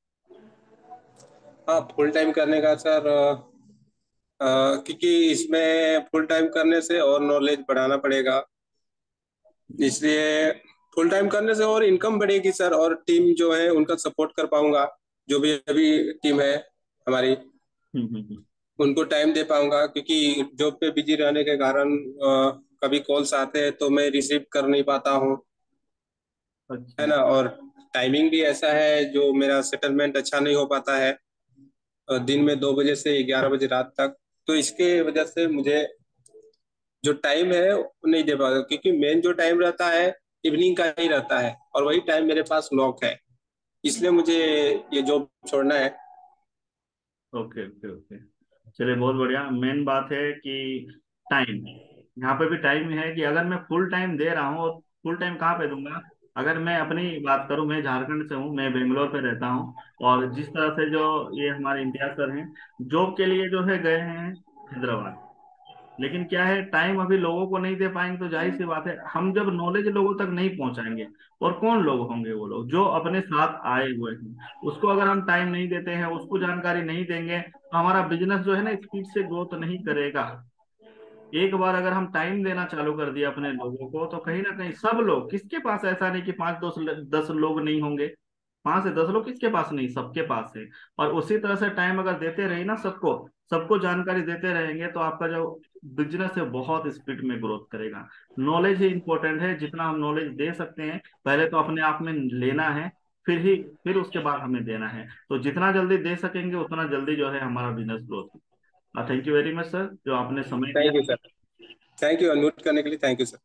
हाँ, फुल टाइम करने का सर, क्योंकि इसमें फुल टाइम करने से और नॉलेज बढ़ाना पड़ेगा, इसलिए फुल टाइम करने से और इनकम बढ़ेगी सर, और टीम जो है उनका सपोर्ट कर पाऊंगा। जो भी अभी टीम है हमारी, हम्म। उनको टाइम दे पाऊंगा, क्योंकि जॉब पे बिजी रहने के कारण कभी कॉल्स आते हैं तो मैं रिसीव कर नहीं पाता हूँ, है अच्छा। ना। और टाइमिंग भी ऐसा है जो मेरा सेटलमेंट अच्छा नहीं हो पाता है, दिन में 2 बजे से 11 बजे रात तक। तो इसके वजह से मुझे जो टाइम है वो नहीं दे पाता, क्योंकि मेन जो टाइम रहता है इवनिंग का ही रहता है, और वही टाइम मेरे पास लॉक है, इसलिए मुझे ये जॉब छोड़ना है। Okay okay okay. चलिए, बहुत बढ़िया। मेन बात है कि टाइम, यहाँ पे भी टाइम है कि अगर मैं फुल टाइम दे रहा हूँ, और फुल टाइम कहाँ पे दूंगा। अगर मैं अपनी बात करूँ, मैं झारखंड से हूँ, मैं बेंगलोर पे रहता हूँ, और जिस तरह से जो ये हमारे इम्तियाज सर हैं जॉब के लिए जो है गए हैं हैदराबाद, लेकिन क्या है टाइम अभी लोगों को नहीं दे पाएंगे, तो जाहिर सी बात है हम जब नॉलेज लोगों तक नहीं पहुंचाएंगे, और कौन लोग होंगे वो लोग जो अपने साथ आए हुए हैं, उसको अगर हम टाइम नहीं देते हैं, उसको जानकारी नहीं देंगे, तो हमारा बिजनेस जो है ना स्पीड से ग्रोथ नहीं करेगा। एक बार अगर हम टाइम देना चालू कर दिया अपने लोगों को, तो कहीं ना कहीं सब लोग, किसके पास ऐसा नहीं कि 5 10 लोग नहीं होंगे, 5 से 10 लोग किसके पास नहीं, सबके पास है। और उसी तरह से टाइम अगर देते रहे ना सबको, सबको जानकारी देते रहेंगे, तो आपका जो बिजनेस है बहुत स्पीड में ग्रोथ करेगा। नॉलेज ही इंपॉर्टेंट है, जितना हम नॉलेज दे सकते हैं पहले तो अपने आप में लेना है, फिर उसके बाद हमें देना है। तो जितना जल्दी दे सकेंगे उतना जल्दी जो है हमारा business growth. Thank you very much sir, जो आपने समय दिया। Thank you sir. Thank you unmute करने के लिए, thank you sir.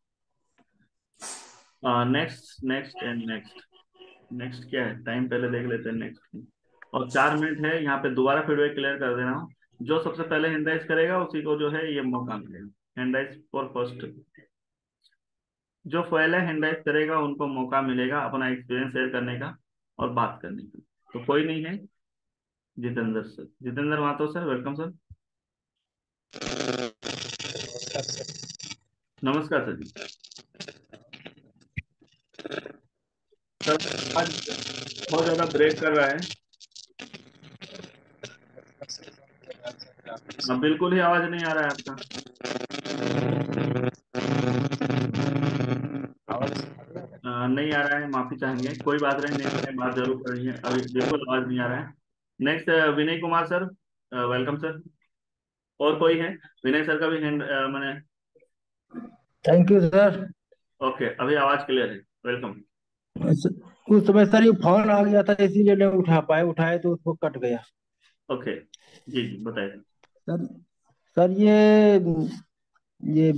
Next next and next. Next क्या है, टाइम पहले देख लेते हैं नेक्स्ट। और 4 मिनट है यहाँ पे, दोबारा फीडबैक क्लियर कर दे रहा हूँ। जो सबसे पहले हैंड राइज करेगा उसी को जो है ये मौका मिलेगा, हैंड राइज फॉर फर्स्ट। जो पहले हैंड राइज करेगा उनको मौका मिलेगा अपना एक्सपीरियंस शेयर करने का और बात करने का। तो कोई नहीं है। Jitendra sir, Jitendra Mahto sir, welcome sir. नमस्कार सर जी। सर आज बहुत ज्यादा ब्रेक कर रहा है। बिल्कुल ही आवाज नहीं आ रहा है आपका। नहीं आ रहा है, माफी चाहेंगे, कोई बात नहीं, नेक्स्ट टाइम बात जरूर करेंगे, अभी बिल्कुल आवाज नहीं आ रहा है। Next Vinay Kumar sir, welcome sir. और कोई है, विनय सर का भी हैंड मैंने। Thank you sir. ओके, अभी आवाज क्लियर है, वेलकम। उस समय सर ये फोन आ गया था इसीलिए नहीं उठा पाए, उठाए तो उसको कट गया। ओके, जी जी बताइए। सर सर ये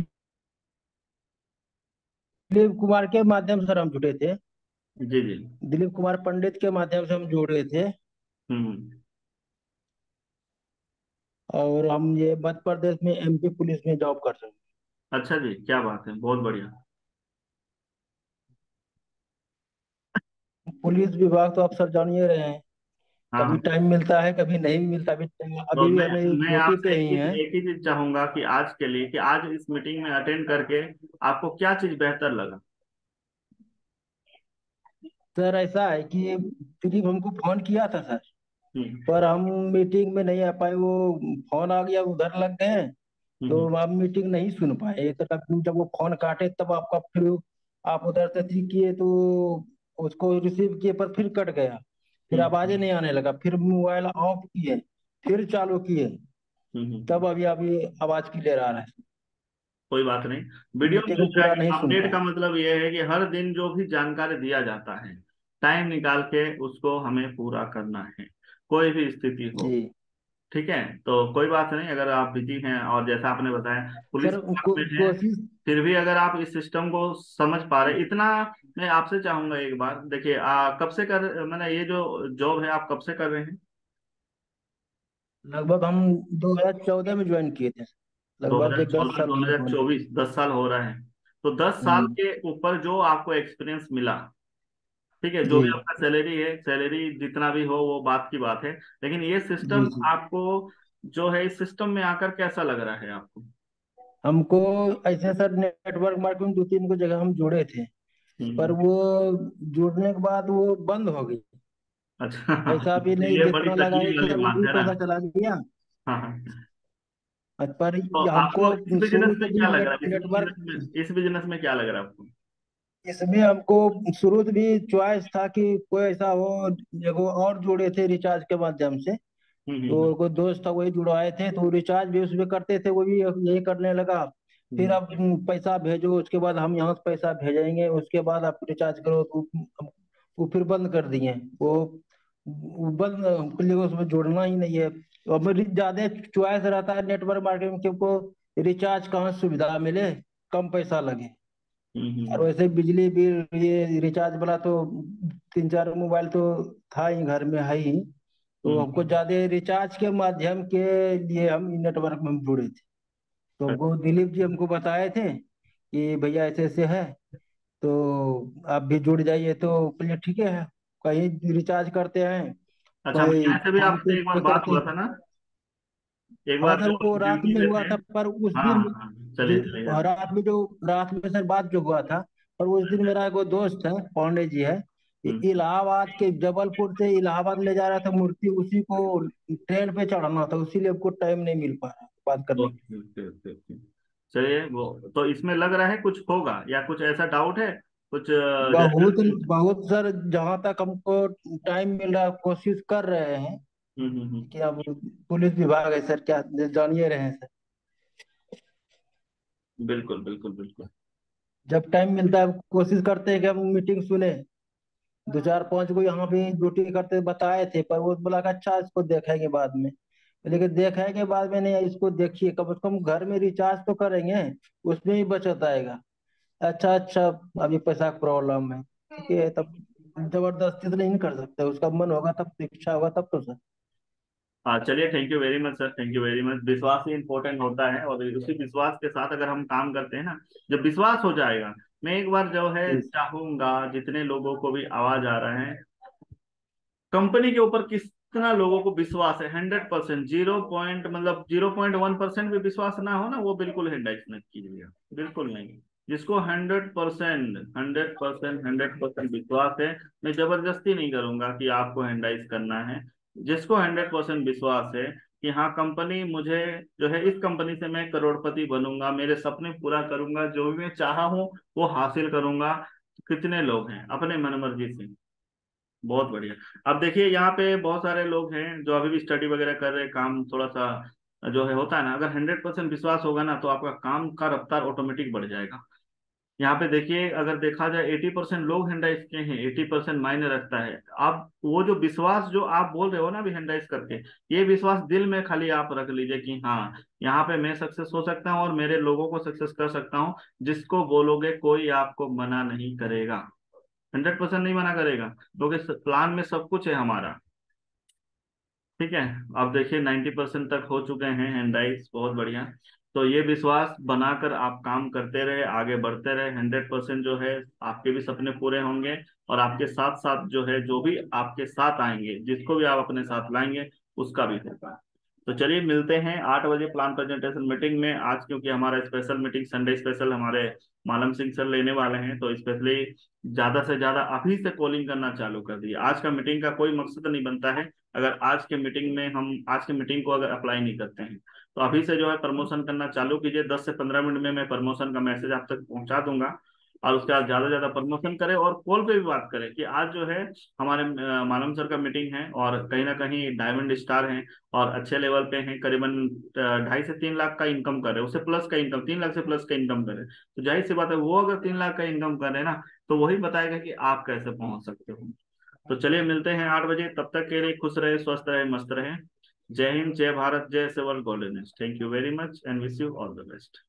दिलीप कुमार के माध्यम से सर हम जुड़े थे। जी जी। दिलीप कुमार पंडित के माध्यम से हम जुड़े थे। हम्म। और हम ये मध्य प्रदेश में एमपी पुलिस में जॉब कर रहे हैं। अच्छा जी, क्या बात है, बहुत बढ़िया। पुलिस विभाग तो आप सर जान ही रहे हैं हाँ कभी हाँ। टाइम मिलता है, कभी नहीं भी मिलता। अभी तो अभी भी मैं हमें मैं ड्यूटी आपसे पे ही है। एक ही चीज चाहूंगा कि आज के लिए, कि आज इस मीटिंग में अटेंड करके आपको क्या चीज बेहतर लगा? सर ऐसा है कि दिलीप हमको फोन किया था सर, हम्म पर हम मीटिंग में नहीं आ पाए। वो फोन आ गया, उधर लग गए, तो हम्म आप मीटिंग नहीं सुन पाए। तो तब जब वो फोन काटे तब आपका फिर आप उधर से ठीक किए, तो उसको रिसीव किए पर फिर कट गया। फिर आवाज ही हम्म नहीं आने लगा, फिर मोबाइल ऑफ किए, फिर चालू किए, तब हम्म। अभी अभी आवाज क्लियर आ रहा है। कोई बात नहीं। वीडियो में मीटिंग जो में पूरा नहीं सुन अपडेट पाए। का मतलब ये है कि हर दिन जो भी जानकारी दिया जाता है, टाइम निकाल के उसको हमें पूरा करना है, कोई भी स्थिति हो। जी ठीक है, तो कोई बात नहीं, अगर आप बिजी हैं और जैसा आपने बताया पुलिस सर, विभाग में है, कोशिश। फिर भी अगर आप इस सिस्टम को समझ पा रहे इतना, मैं आपसे चाहूंगा एक बार देखिए, कब से कर मैंने ये जो जॉब है आप कब से कर रहे हैं? लगभग हम 2014 में ज्वाइन किए थे। लगभग एक 10 2014 साल हो गए ज्वाइन किए। 2024, 10 साल हो रहे हैं। तो 10 साल हम्म। के ऊपर जो आपको एक्सपीरियंस मिला, ठीक है, जो जी भी आपका सैलरी है, सैलरी जितना भी हो वो बात की बात है, लेकिन ये जी सिस्टम जी। आपको जो है, इस सिस्टम में आकर कैसा लग रहा है आपको? हमको ऐसे सर, नेटवर्क मार्केटिंग 2-3 को जगह हम जुड़े थे, पर हम्म। वो जुड़ने के बाद वो बंद हो गई। अच्छा। पैसा भी तो नहीं, ये बड़ी जितना लगाए तकलीफ थे वाली वो बात भी है ना। पैसा चला गया। हाँ हाँ। पर तो हमको आपको इस बिजनेस शुरू में से भी क्या लग रहा है, नेटवर्क, इस बिजनेस में क्या लग रहा है आपको? इसमें हमको शुरू से भी चॉइस था कि कोई ऐसा हो। एगो और जुड़े थे रिचार्ज के माध्यम से, तो हम्म कोई दोस्त था वही जुड़वाए थे, तो रिचार्ज भी उसमें करते थे, वो भी अब यही करने लगा। फिर हम्म अब पैसा भेजो, उसके बाद हम यहाँ से पैसा भेजेंगे, उसके बाद आप रिचार्ज करो, तो वो फिर बंद कर दिए। वो बंद, हमको लगा उसमें जोड़ना ही नहीं है। तो अब मेरी ज्यादा चॉइस रहता है नेटवर्क मार्केटिंग के को, रिचार्ज कहाँ सुविधा मिले, कम पैसा लगे। और हम्म वैसे बिजली बिल ये रिचार्ज वाला तो 3-4 मोबाइल तो था ही, घर में है ही। तो हमको हम्म। ज्यादा रिचार्ज के माध्यम के लिए हम नेटवर्क में जुड़े थे। तो हमको दिलीप जी हमको बताए थे कि भैया ऐसे ऐसे है, तो आप भी जुड़ जाइए। तो बोले ठीक है, कहीं रिचार्ज करते हैं, अच्छा, कोई भैया से भी फोन आपसे एक बार पे बात करते हुआ हैं। था ना, एक हाँ बार सर, जो वो रात ड्यूटी में पे हुआ थे। था, पर उस हाँ दिन हाँ, चलिए चलिए जाते। रात में सर बात जो हुआ था, और उस दिन मेरा एगो दोस्त है, पांडे जी है, हम्म। इलाहाबाद के, जबलपुर से इलाहाबाद ले जा रहा था मूर्ति, उसी को ट्रेन पे चढ़ाना था, उसीलिए हमको टाइम नहीं मिल पा रहा बात करने के। Okay okay okay okay. चलिए, वो तो इसमें लग रहा है कुछ होगा या कुछ ऐसा डाउट है, कुछ बहुत जैसे। बहुत सर, जहां तक हमको टाइम मिल रहा है, कोशिश कर रहे हैं हम्म। कि अब पुलिस विभाग है सर, क्या जानिए रहे हैं सर। बिल्कुल बिल्कुल बिल्कुल। जब टाइम मिलता है कोशिश करते हैं कि हम मीटिंग सुने। 2-4-5 को यहाँ पे ड्यूटी करते बताए थे, पर वो बोला कि अच्छा इसको देखेंगे बाद में। लेकिन देखेंगे बाद में नहीं, इसको देखिए, कम से कम घर में रिचार्ज तो करेंगे, उसमें ही बचत आएगा। अच्छा अच्छा, अभी पैसा का प्रॉब्लम है, ठीक है, तब जबरदस्ती तो नहीं कर सकते, उसका मन होगा तब तो, इच्छा होगा तब तो सर। हाँ चलिए, thank you very much sir, thank you very much. विश्वास ही इंपॉर्टेंट होता है, और उसी विश्वास के साथ अगर हम काम करते हैं ना, जब विश्वास हो जाएगा, मैं एक बार जो है जी चाहूंगा जितने लोगों को भी आवाज आ रहा है, कंपनी के ऊपर कितना लोगों को विश्वास है, 100%, 0 पॉइंट मतलब 0.1% भी विश्वास ना हो ना, वो बिल्कुल हैंडाइज मत कीजिएगा, बिल्कुल नहीं। जिसको 100%, 100%, 100% विश्वास है, मैं जबरदस्ती नहीं करूंगा कि आपको हैंडाइज करना है। जिसको 100% विश्वास है कि हाँ, कंपनी मुझे जो है, इस कंपनी से मैं करोड़पति बनूंगा, मेरे सपने पूरा करूंगा, जो भी मैं चाहा हूँ वो हासिल करूंगा। कितने लोग हैं अपने मनमर्जी से? बहुत बढ़िया। अब देखिए, यहाँ पे बहुत सारे लोग हैं जो अभी भी स्टडी वगैरह कर रहे हैं, काम थोड़ा सा जो है होता है ना, अगर 100% विश्वास होगा ना, तो आपका काम का रफ्तार ऑटोमेटिक बढ़ जाएगा। यहाँ पे देखिए, अगर देखा जाए 80% लोग हैंडाइज के हैं, 80% मायने रखता है। आप वो जो विश्वास जो आप बोल रहे हो ना अभी हैंडाइज करके, ये विश्वास दिल में खाली आप रख लीजिए कि हाँ, यहाँ पे मैं सक्सेस हो सकता हूँ और मेरे लोगों को सक्सेस कर सकता हूँ। जिसको बोलोगे कोई आपको मना नहीं करेगा, 100% नहीं मना करेगा, क्योंकि प्लान में सब कुछ है हमारा। ठीक है। अब देखिए 90% तक हो चुके हैं हैंडाइज, बहुत बढ़िया। तो ये विश्वास बनाकर आप काम करते रहे, आगे बढ़ते रहे, 100% जो है आपके भी सपने पूरे होंगे। और आपके साथ साथ जो है, जो भी आपके साथ आएंगे, जिसको भी आप अपने साथ लाएंगे, उसका भी होगा। तो चलिए मिलते हैं 8 बजे प्लान प्रेजेंटेशन मीटिंग में। आज क्योंकि हमारा स्पेशल मीटिंग, संडे स्पेशल हमारे मालम सिंह सर लेने वाले हैं, तो स्पेशली ज्यादा से ज्यादा अभी से कॉलिंग करना चालू कर दिए। आज का मीटिंग का कोई मकसद नहीं बनता है अगर आज के मीटिंग को अगर अप्लाई नहीं करते हैं। तो अभी से जो है प्रमोशन करना चालू कीजिए। 10 से 15 मिनट में मैं प्रमोशन का मैसेज आप तक पहुंचा दूंगा। और उसके बाद ज्यादा से ज्यादा प्रमोशन करें और कॉल पे भी बात करें कि आज जो है हमारे मालम सर का मीटिंग है, और कहीं ना कहीं डायमंड स्टार हैं और अच्छे लेवल पे हैं, करीबन 2.5 से 3 लाख का इनकम कर रहे हैं, उससे प्लस का इनकम, 3 लाख से प्लस का इनकम कर रहे हैं। तो जाहिर सी बात है, वो अगर 3 लाख का इनकम कर रहे हैं ना, तो वही बताएगा कि आप कैसे पहुंच सकते हो। तो चलिए मिलते हैं 8 बजे। तब तक के लिए खुश रहे, स्वस्थ रहे, मस्त रहे। जय हिंद, जय भारत, जय सेवल, god bless. Thank you very much and wish you all the best.